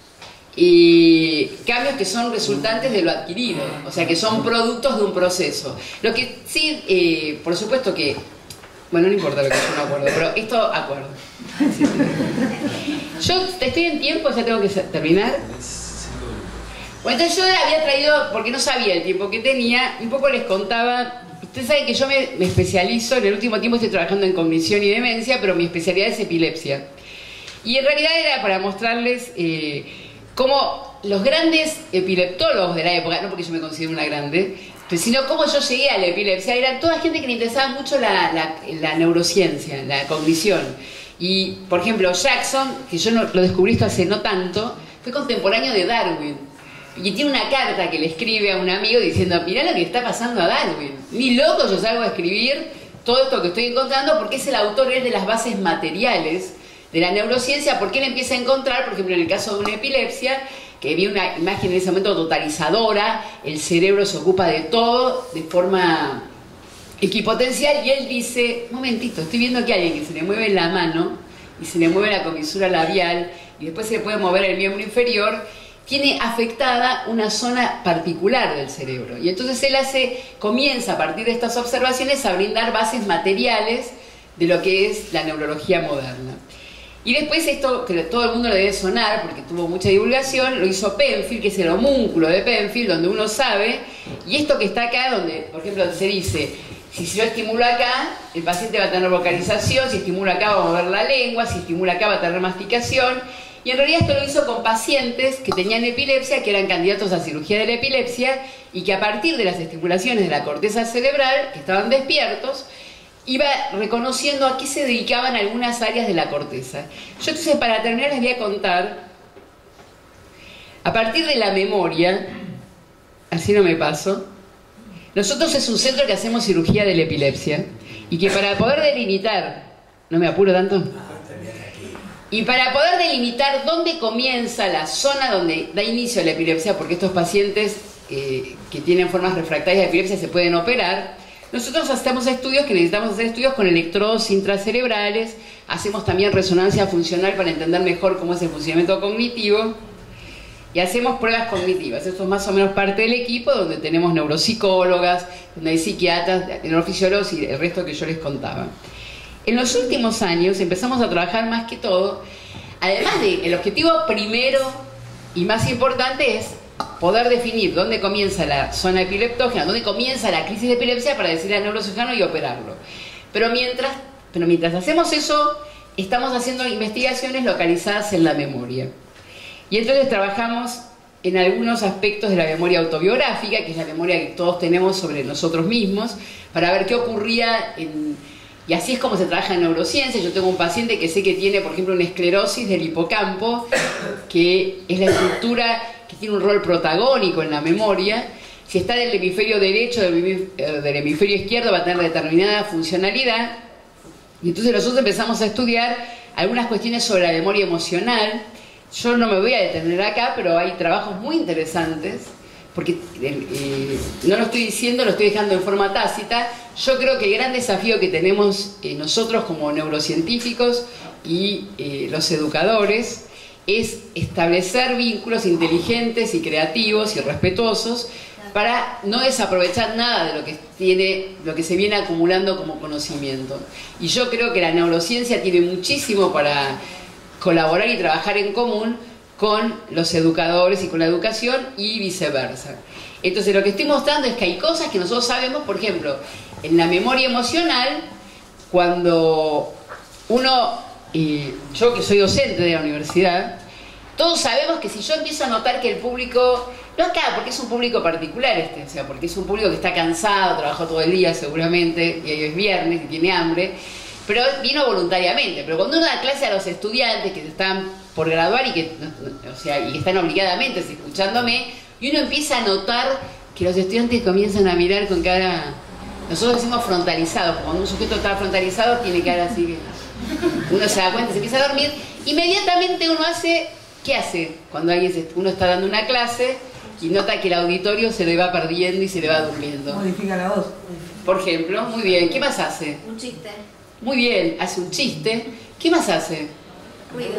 y cambios que son resultantes de lo adquirido, o sea, que son productos de un proceso. Lo que sí, eh, por supuesto que, bueno, no importa lo que yo no acuerdo, pero esto acuerdo. Sí, sí. Yo estoy en tiempo, ya tengo que terminar. Bueno, entonces yo había traído, porque no sabía el tiempo que tenía, un poco les contaba. Ustedes saben que yo me, me especializo, en el último tiempo estoy trabajando en cognición y demencia, pero mi especialidad es epilepsia. Y en realidad era para mostrarles eh, cómo los grandes epileptólogos de la época, no porque yo me considero una grande, sino cómo yo llegué a la epilepsia, eran toda gente que le interesaba mucho la, la, la neurociencia, la cognición. Y, por ejemplo, Jackson, que yo no, lo descubrí esto hace no tanto, fue contemporáneo de Darwin. Y tiene una carta que le escribe a un amigo diciendo, mirá lo que está pasando a Darwin. Ni loco yo salgo a escribir todo esto que estoy encontrando, porque es el autor es de las bases materiales de la neurociencia, porque él empieza a encontrar, por ejemplo, en el caso de una epilepsia, que vi una imagen en ese momento totalizadora, el cerebro se ocupa de todo de forma equipotencial, y él dice, un momentito, estoy viendo que alguien que se le mueve la mano, y se le mueve la comisura labial, y después se le puede mover el miembro inferior, tiene afectada una zona particular del cerebro. Y entonces él hace, comienza a partir de estas observaciones a brindar bases materiales de lo que es la neurología moderna. Y después esto, que todo el mundo le debe sonar, porque tuvo mucha divulgación, lo hizo Penfield, que es el homúnculo de Penfield, donde uno sabe, y esto que está acá, donde, por ejemplo, se dice, si yo estimulo acá, el paciente va a tener vocalización, si estimulo acá va a mover la lengua, si estimulo acá va a tener masticación, y en realidad esto lo hizo con pacientes que tenían epilepsia, que eran candidatos a cirugía de la epilepsia, y que a partir de las estimulaciones de la corteza cerebral, que estaban despiertos, iba reconociendo a qué se dedicaban algunas áreas de la corteza. Yo entonces, para terminar, les voy a contar, a partir de la memoria, así no me paso, nosotros es un centro que hacemos cirugía de la epilepsia, y que para poder delimitar, ¿no me apuro tanto? Y para poder delimitar dónde comienza la zona donde da inicio a la epilepsia, porque estos pacientes eh, que tienen formas refractarias de epilepsia se pueden operar, nosotros hacemos estudios que necesitamos hacer estudios con electrodos intracerebrales, hacemos también resonancia funcional para entender mejor cómo es el funcionamiento cognitivo, y hacemos pruebas cognitivas. Esto es más o menos parte del equipo, donde tenemos neuropsicólogas, donde hay psiquiatras, neurofisiólogos y el resto que yo les contaba. En los últimos años empezamos a trabajar más que todo, además de el objetivo primero y más importante es poder definir dónde comienza la zona epileptógena, dónde comienza la crisis de epilepsia para decirle al neurocirujano y operarlo. Pero mientras, pero mientras hacemos eso, estamos haciendo investigaciones localizadas en la memoria. Y entonces trabajamos en algunos aspectos de la memoria autobiográfica, que es la memoria que todos tenemos sobre nosotros mismos, para ver qué ocurría en... Y así es como se trabaja en neurociencia. Yo tengo un paciente que sé que tiene, por ejemplo, una esclerosis del hipocampo, que es la estructura que tiene un rol protagónico en la memoria. Si está del hemisferio derecho o del hemisferio izquierdo va a tener determinada funcionalidad. Y entonces nosotros empezamos a estudiar algunas cuestiones sobre la memoria emocional. Yo no me voy a detener acá, pero hay trabajos muy interesantes, porque eh, no lo estoy diciendo, lo estoy dejando en forma tácita. Yo creo que el gran desafío que tenemos eh, nosotros como neurocientíficos y eh, los educadores es establecer vínculos inteligentes y creativos y respetuosos para no desaprovechar nada de lo que tiene, lo que se viene acumulando como conocimiento. Y yo creo que la neurociencia tiene muchísimo para colaborar y trabajar en común con los educadores y con la educación y viceversa. Entonces lo que estoy mostrando es que hay cosas que nosotros sabemos, por ejemplo, en la memoria emocional, cuando uno, eh, yo que soy docente de la universidad, todos sabemos que si yo empiezo a notar que el público, no acá, porque es un público particular este, o sea, porque es un público que está cansado, trabajó todo el día seguramente, y hoy es viernes y tiene hambre, pero vino voluntariamente. Pero cuando uno da clase a los estudiantes que están por graduar y que, o sea, y que están obligadamente escuchándome, y uno empieza a notar que los estudiantes comienzan a mirar con cara, nosotros decimos frontalizado, cuando un sujeto está frontalizado tiene cara así, uno se da cuenta, se empieza a dormir, inmediatamente uno hace, ¿qué hace? Cuando alguien se, uno está dando una clase y nota que el auditorio se le va perdiendo y se le va durmiendo. Modifica la voz. Por ejemplo, muy bien, ¿qué más hace? Un chiste. Muy bien, hace un chiste. ¿Qué más hace? Ruido.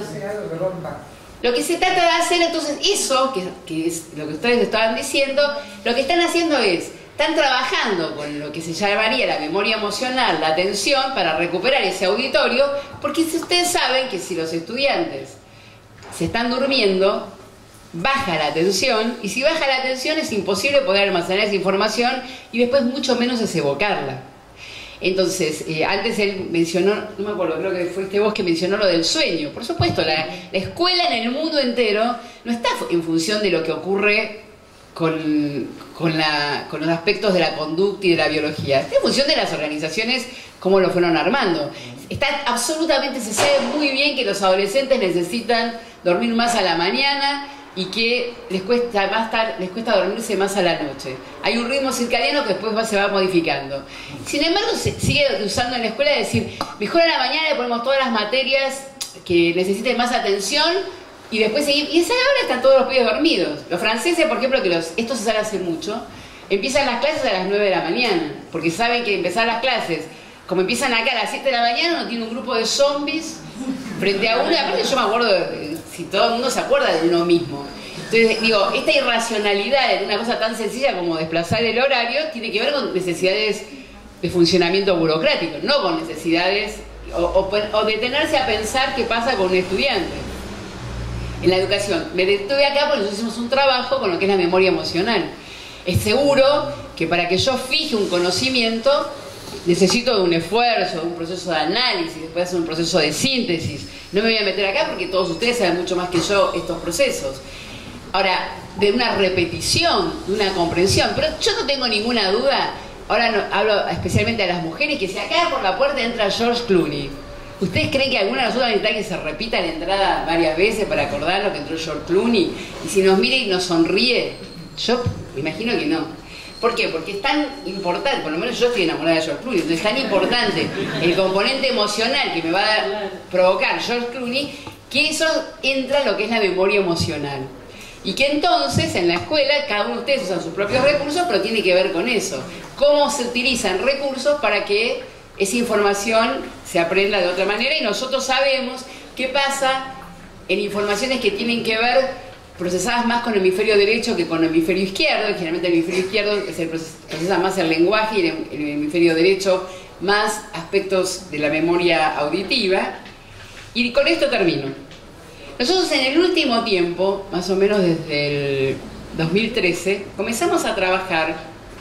Lo que se trata de hacer, entonces, eso, que, que es lo que ustedes estaban diciendo, lo que están haciendo es, están trabajando con lo que se llamaría la memoria emocional, la atención, para recuperar ese auditorio, porque si ustedes saben que si los estudiantes se están durmiendo, baja la atención, y si baja la atención es imposible poder almacenar esa información y después mucho menos es evocarla. Entonces, eh, antes él mencionó, no me acuerdo, creo que fuiste vos que mencionó lo del sueño. Por supuesto, la, la escuela en el mundo entero no está en función de lo que ocurre con, con, la, con los aspectos de la conducta y de la biología. Está en función de las organizaciones, cómo lo fueron armando. Está absolutamente, se sabe muy bien que los adolescentes necesitan dormir más a la mañana y que les cuesta, más tar, les cuesta dormirse más a la noche. Hay un ritmo circadiano que después va, se va modificando. Sin embargo, se sigue usando en la escuela decir, mejor a la mañana le ponemos todas las materias que necesiten más atención y después seguir. Y a esa hora están todos los pibes dormidos. Los franceses, por ejemplo, que los, esto se sabe hace mucho, empiezan las clases a las nueve de la mañana, porque saben que empezar las clases, como empiezan acá a las siete de la mañana, uno tiene un grupo de zombies frente a uno. Aparte yo me acuerdo, de, si todo el mundo se acuerda de uno mismo. Entonces, digo, esta irracionalidad en una cosa tan sencilla como desplazar el horario tiene que ver con necesidades de funcionamiento burocrático, no con necesidades, o, o, o detenerse a pensar qué pasa con un estudiante. En la educación, me detuve acá porque nosotros hicimos un trabajo con lo que es la memoria emocional. Es seguro que para que yo fije un conocimiento, necesito de un esfuerzo, de un proceso de análisis, después hacer un proceso de síntesis. No me voy a meter acá porque todos ustedes saben mucho más que yo estos procesos. Ahora, de una repetición, de una comprensión, pero yo no tengo ninguna duda, ahora no, hablo especialmente a las mujeres, que si acá por la puerta entra George Clooney, ¿ustedes creen que alguna de nosotros necesita que se repita la entrada varias veces para acordar lo que entró George Clooney? Y si nos mira y nos sonríe, yo me imagino que no. ¿Por qué? Porque es tan importante, por lo menos yo estoy enamorada de George Clooney, entonces es tan importante el componente emocional que me va a provocar George Clooney, que eso entra en lo que es la memoria emocional. Y que entonces en la escuela cada uno de ustedes usa sus propios recursos, pero tiene que ver con eso. Cómo se utilizan recursos para que esa información se aprenda de otra manera, y nosotros sabemos qué pasa en informaciones que tienen que ver procesadas más con el hemisferio derecho que con el hemisferio izquierdo. Y generalmente el hemisferio izquierdo es el procesa más el lenguaje, y el, el hemisferio derecho más aspectos de la memoria auditiva. Y con esto termino. Nosotros en el último tiempo, más o menos desde el dos mil trece, comenzamos a trabajar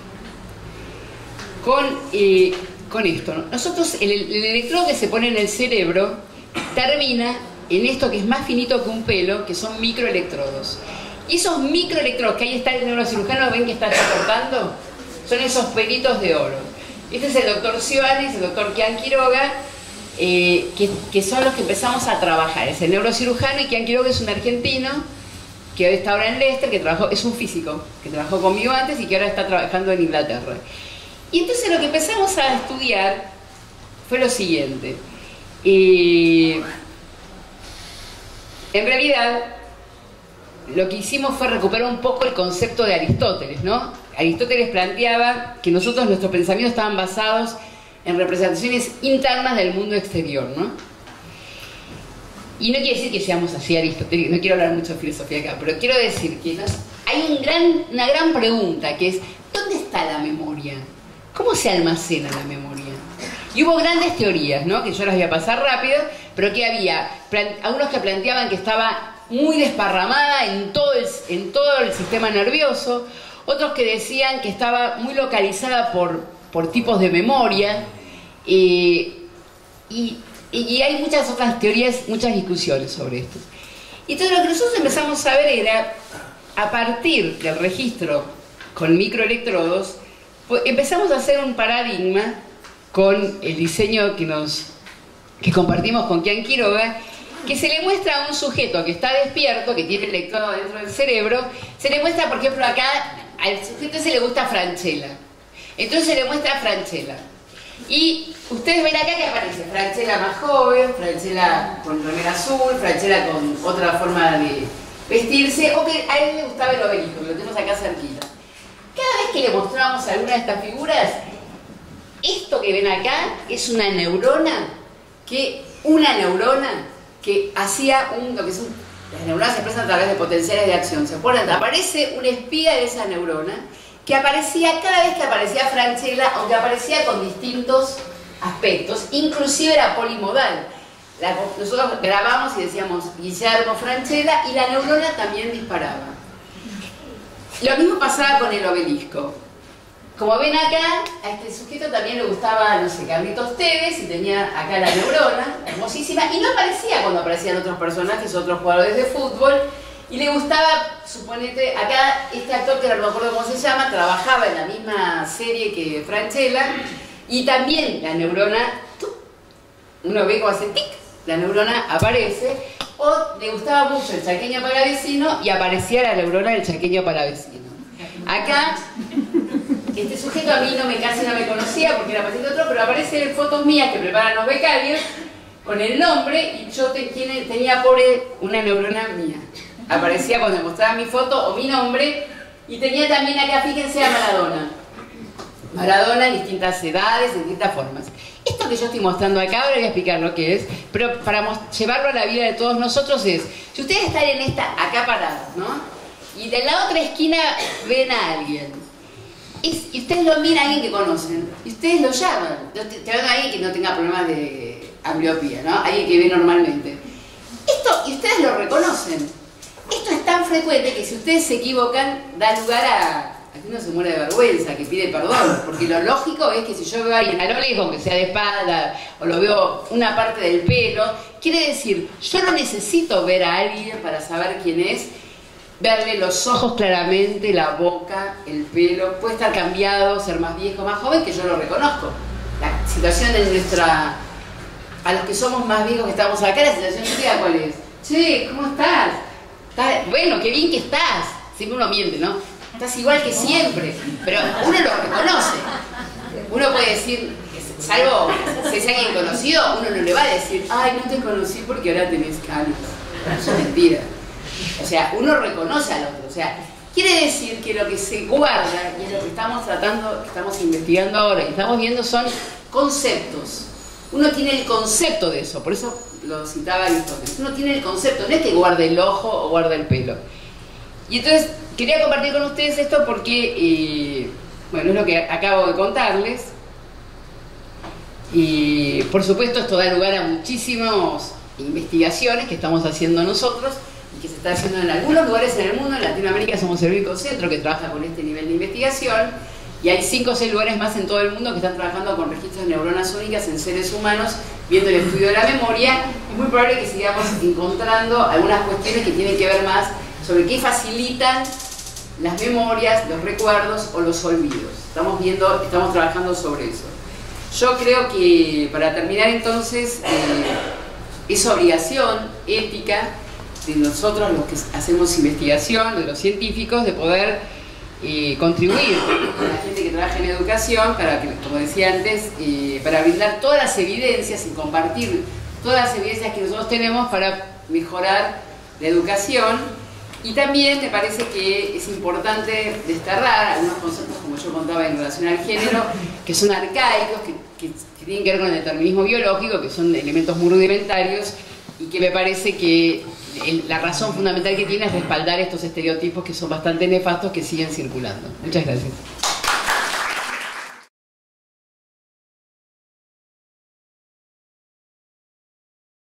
con, eh, con esto, ¿no? Nosotros, el, el electrodo que se pone en el cerebro termina en esto que es más finito que un pelo, que son microelectrodos. Y esos microelectrodos, que ahí está el neurocirujano, ven que está cortando, son esos pelitos de oro. Este es el doctor Sioanes, el doctor Kian Quiroga, eh, que, que son los que empezamos a trabajar. Es el neurocirujano, y Kian Quiroga es un argentino que hoy está ahora en Leicester, que trabajó, es un físico, que trabajó conmigo antes y que ahora está trabajando en Inglaterra. Y entonces lo que empezamos a estudiar fue lo siguiente. Eh, en realidad, lo que hicimos fue recuperar un poco el concepto de Aristóteles, ¿no? Aristóteles planteaba que nosotros, nuestros pensamientos estaban basados en representaciones internas del mundo exterior, ¿no? Y no quiere decir que seamos así aristotélicos, no quiero hablar mucho de filosofía acá, pero quiero decir que nos, hay un gran, una gran pregunta, que es, ¿dónde está la memoria? ¿Cómo se almacena la memoria? Y hubo grandes teorías, ¿no? Que yo las voy a pasar rápido, pero que había algunos que planteaban que estaba muy desparramada en todo el, en todo el sistema nervioso, otros que decían que estaba muy localizada por, por tipos de memoria, eh, y, y hay muchas otras teorías, muchas discusiones sobre esto. Y entonces lo que nosotros empezamos a ver era, a partir del registro con microelectrodos, pues empezamos a hacer un paradigma con el diseño que, nos, que compartimos con Kian Quiroga, que se le muestra a un sujeto que está despierto, que tiene electrodo dentro del cerebro, se le muestra, por ejemplo, acá, al sujeto se le gusta Francella. Entonces se le muestra a Francella. Y ustedes ven acá que aparece Francella más joven, Francella con remera azul, Francella con otra forma de vestirse, o que a él le gustaba el obelisco, que lo tenemos acá cerquita. Cada vez que le mostramos alguna de estas figuras, esto que ven acá es una neurona, que una neurona que hacía un, lo que es un, las neuronas se expresan a través de potenciales de acción. ¿Se acuerdan? Aparece una espía de esa neurona que aparecía cada vez que aparecía Francella, aunque aparecía con distintos aspectos, inclusive era polimodal. La, nosotros grabamos y decíamos Guillermo Francella, y la neurona también disparaba. Lo mismo pasaba con el obelisco. Como ven acá, a este sujeto también le gustaba, no sé, Carlitos Tevez, y tenía acá la neurona, hermosísima, y no aparecía cuando aparecían otros personajes, otros jugadores de fútbol, y le gustaba, suponete, acá este actor, que no me acuerdo cómo se llama, trabajaba en la misma serie que Francella, y también la neurona, uno ve cómo hace tic, la neurona aparece, o le gustaba mucho el chaqueño palavecino, y aparecía la neurona del chaqueño palavecino. Acá, este sujeto a mí no me, casi no me conocía porque era paciente otro, pero aparecen fotos mías que preparan los becarios con el nombre, y yo te, tiene, tenía pobre una neurona mía. Aparecía cuando me mostraban mi foto o mi nombre, y tenía también acá, fíjense, a Maradona. Maradona en distintas edades, en distintas formas. Esto que yo estoy mostrando acá, ahora voy a explicar lo que es, pero para llevarlo a la vida de todos nosotros es, si ustedes están en esta, acá parados, ¿no? Y de la otra esquina ven a alguien, y, y ustedes lo miran a alguien que conocen, y ustedes lo llaman, te, te ven a alguien que no tenga problemas de ambliopía, ¿no? Alguien que ve normalmente. Esto, y ustedes lo reconocen. Esto es tan frecuente que si ustedes se equivocan, da lugar a, a que uno se muere de vergüenza, que pide perdón, porque lo lógico es que si yo veo a alguien a lo lejos, que sea de espalda, o lo veo una parte del pelo, quiere decir, yo no necesito ver a alguien para saber quién es, verle los ojos claramente, la boca, el pelo, puede estar cambiado, ser más viejo, más joven, que yo lo reconozco. La situación de nuestra... A los que somos más viejos que estamos acá, la situación tuya, ¿cuál es? Che, ¿cómo estás? ¿Estás? Bueno, qué bien que estás. Siempre uno miente, ¿no? Estás igual que siempre, pero uno lo reconoce. Uno puede decir, salvo si es alguien conocido, uno no le va a decir, ay, no te conocí porque ahora tenés canas. Eso es mentira. O sea, uno reconoce al otro. O sea, quiere decir que lo que se guarda, y es lo que estamos tratando, que estamos investigando ahora, y estamos viendo son conceptos. Uno tiene el concepto de eso, por eso lo citaba Aristóteles. Uno tiene el concepto, no es que guarde el ojo o guarde el pelo. Y entonces quería compartir con ustedes esto porque, eh, bueno, es lo que acabo de contarles. Y por supuesto esto da lugar a muchísimas investigaciones que estamos haciendo nosotros y que se está haciendo en algunos lugares en el mundo. En Latinoamérica somos el único centro que trabaja con este nivel de investigación y hay cinco o seis lugares más en todo el mundo que están trabajando con registros de neuronas únicas en seres humanos, viendo el estudio de la memoria. Es muy probable que sigamos encontrando algunas cuestiones que tienen que ver más sobre qué facilitan las memorias, los recuerdos o los olvidos. Estamos viendo, estamos trabajando sobre eso. Yo creo que, para terminar entonces, eh, es obligación ética de nosotros los que hacemos investigación, de los científicos, de poder eh, contribuir con la gente que trabaja en educación, para que, como decía antes, eh, para brindar todas las evidencias y compartir todas las evidencias que nosotros tenemos para mejorar la educación. Y también me parece que es importante desterrar algunos conceptos, como yo contaba, en relación al género, que son arcaicos, que, que, que tienen que ver con el determinismo biológico, que son elementos muy rudimentarios, y que me parece que el, la razón fundamental que tiene es respaldar estos estereotipos que son bastante nefastos, que siguen circulando. Muchas gracias.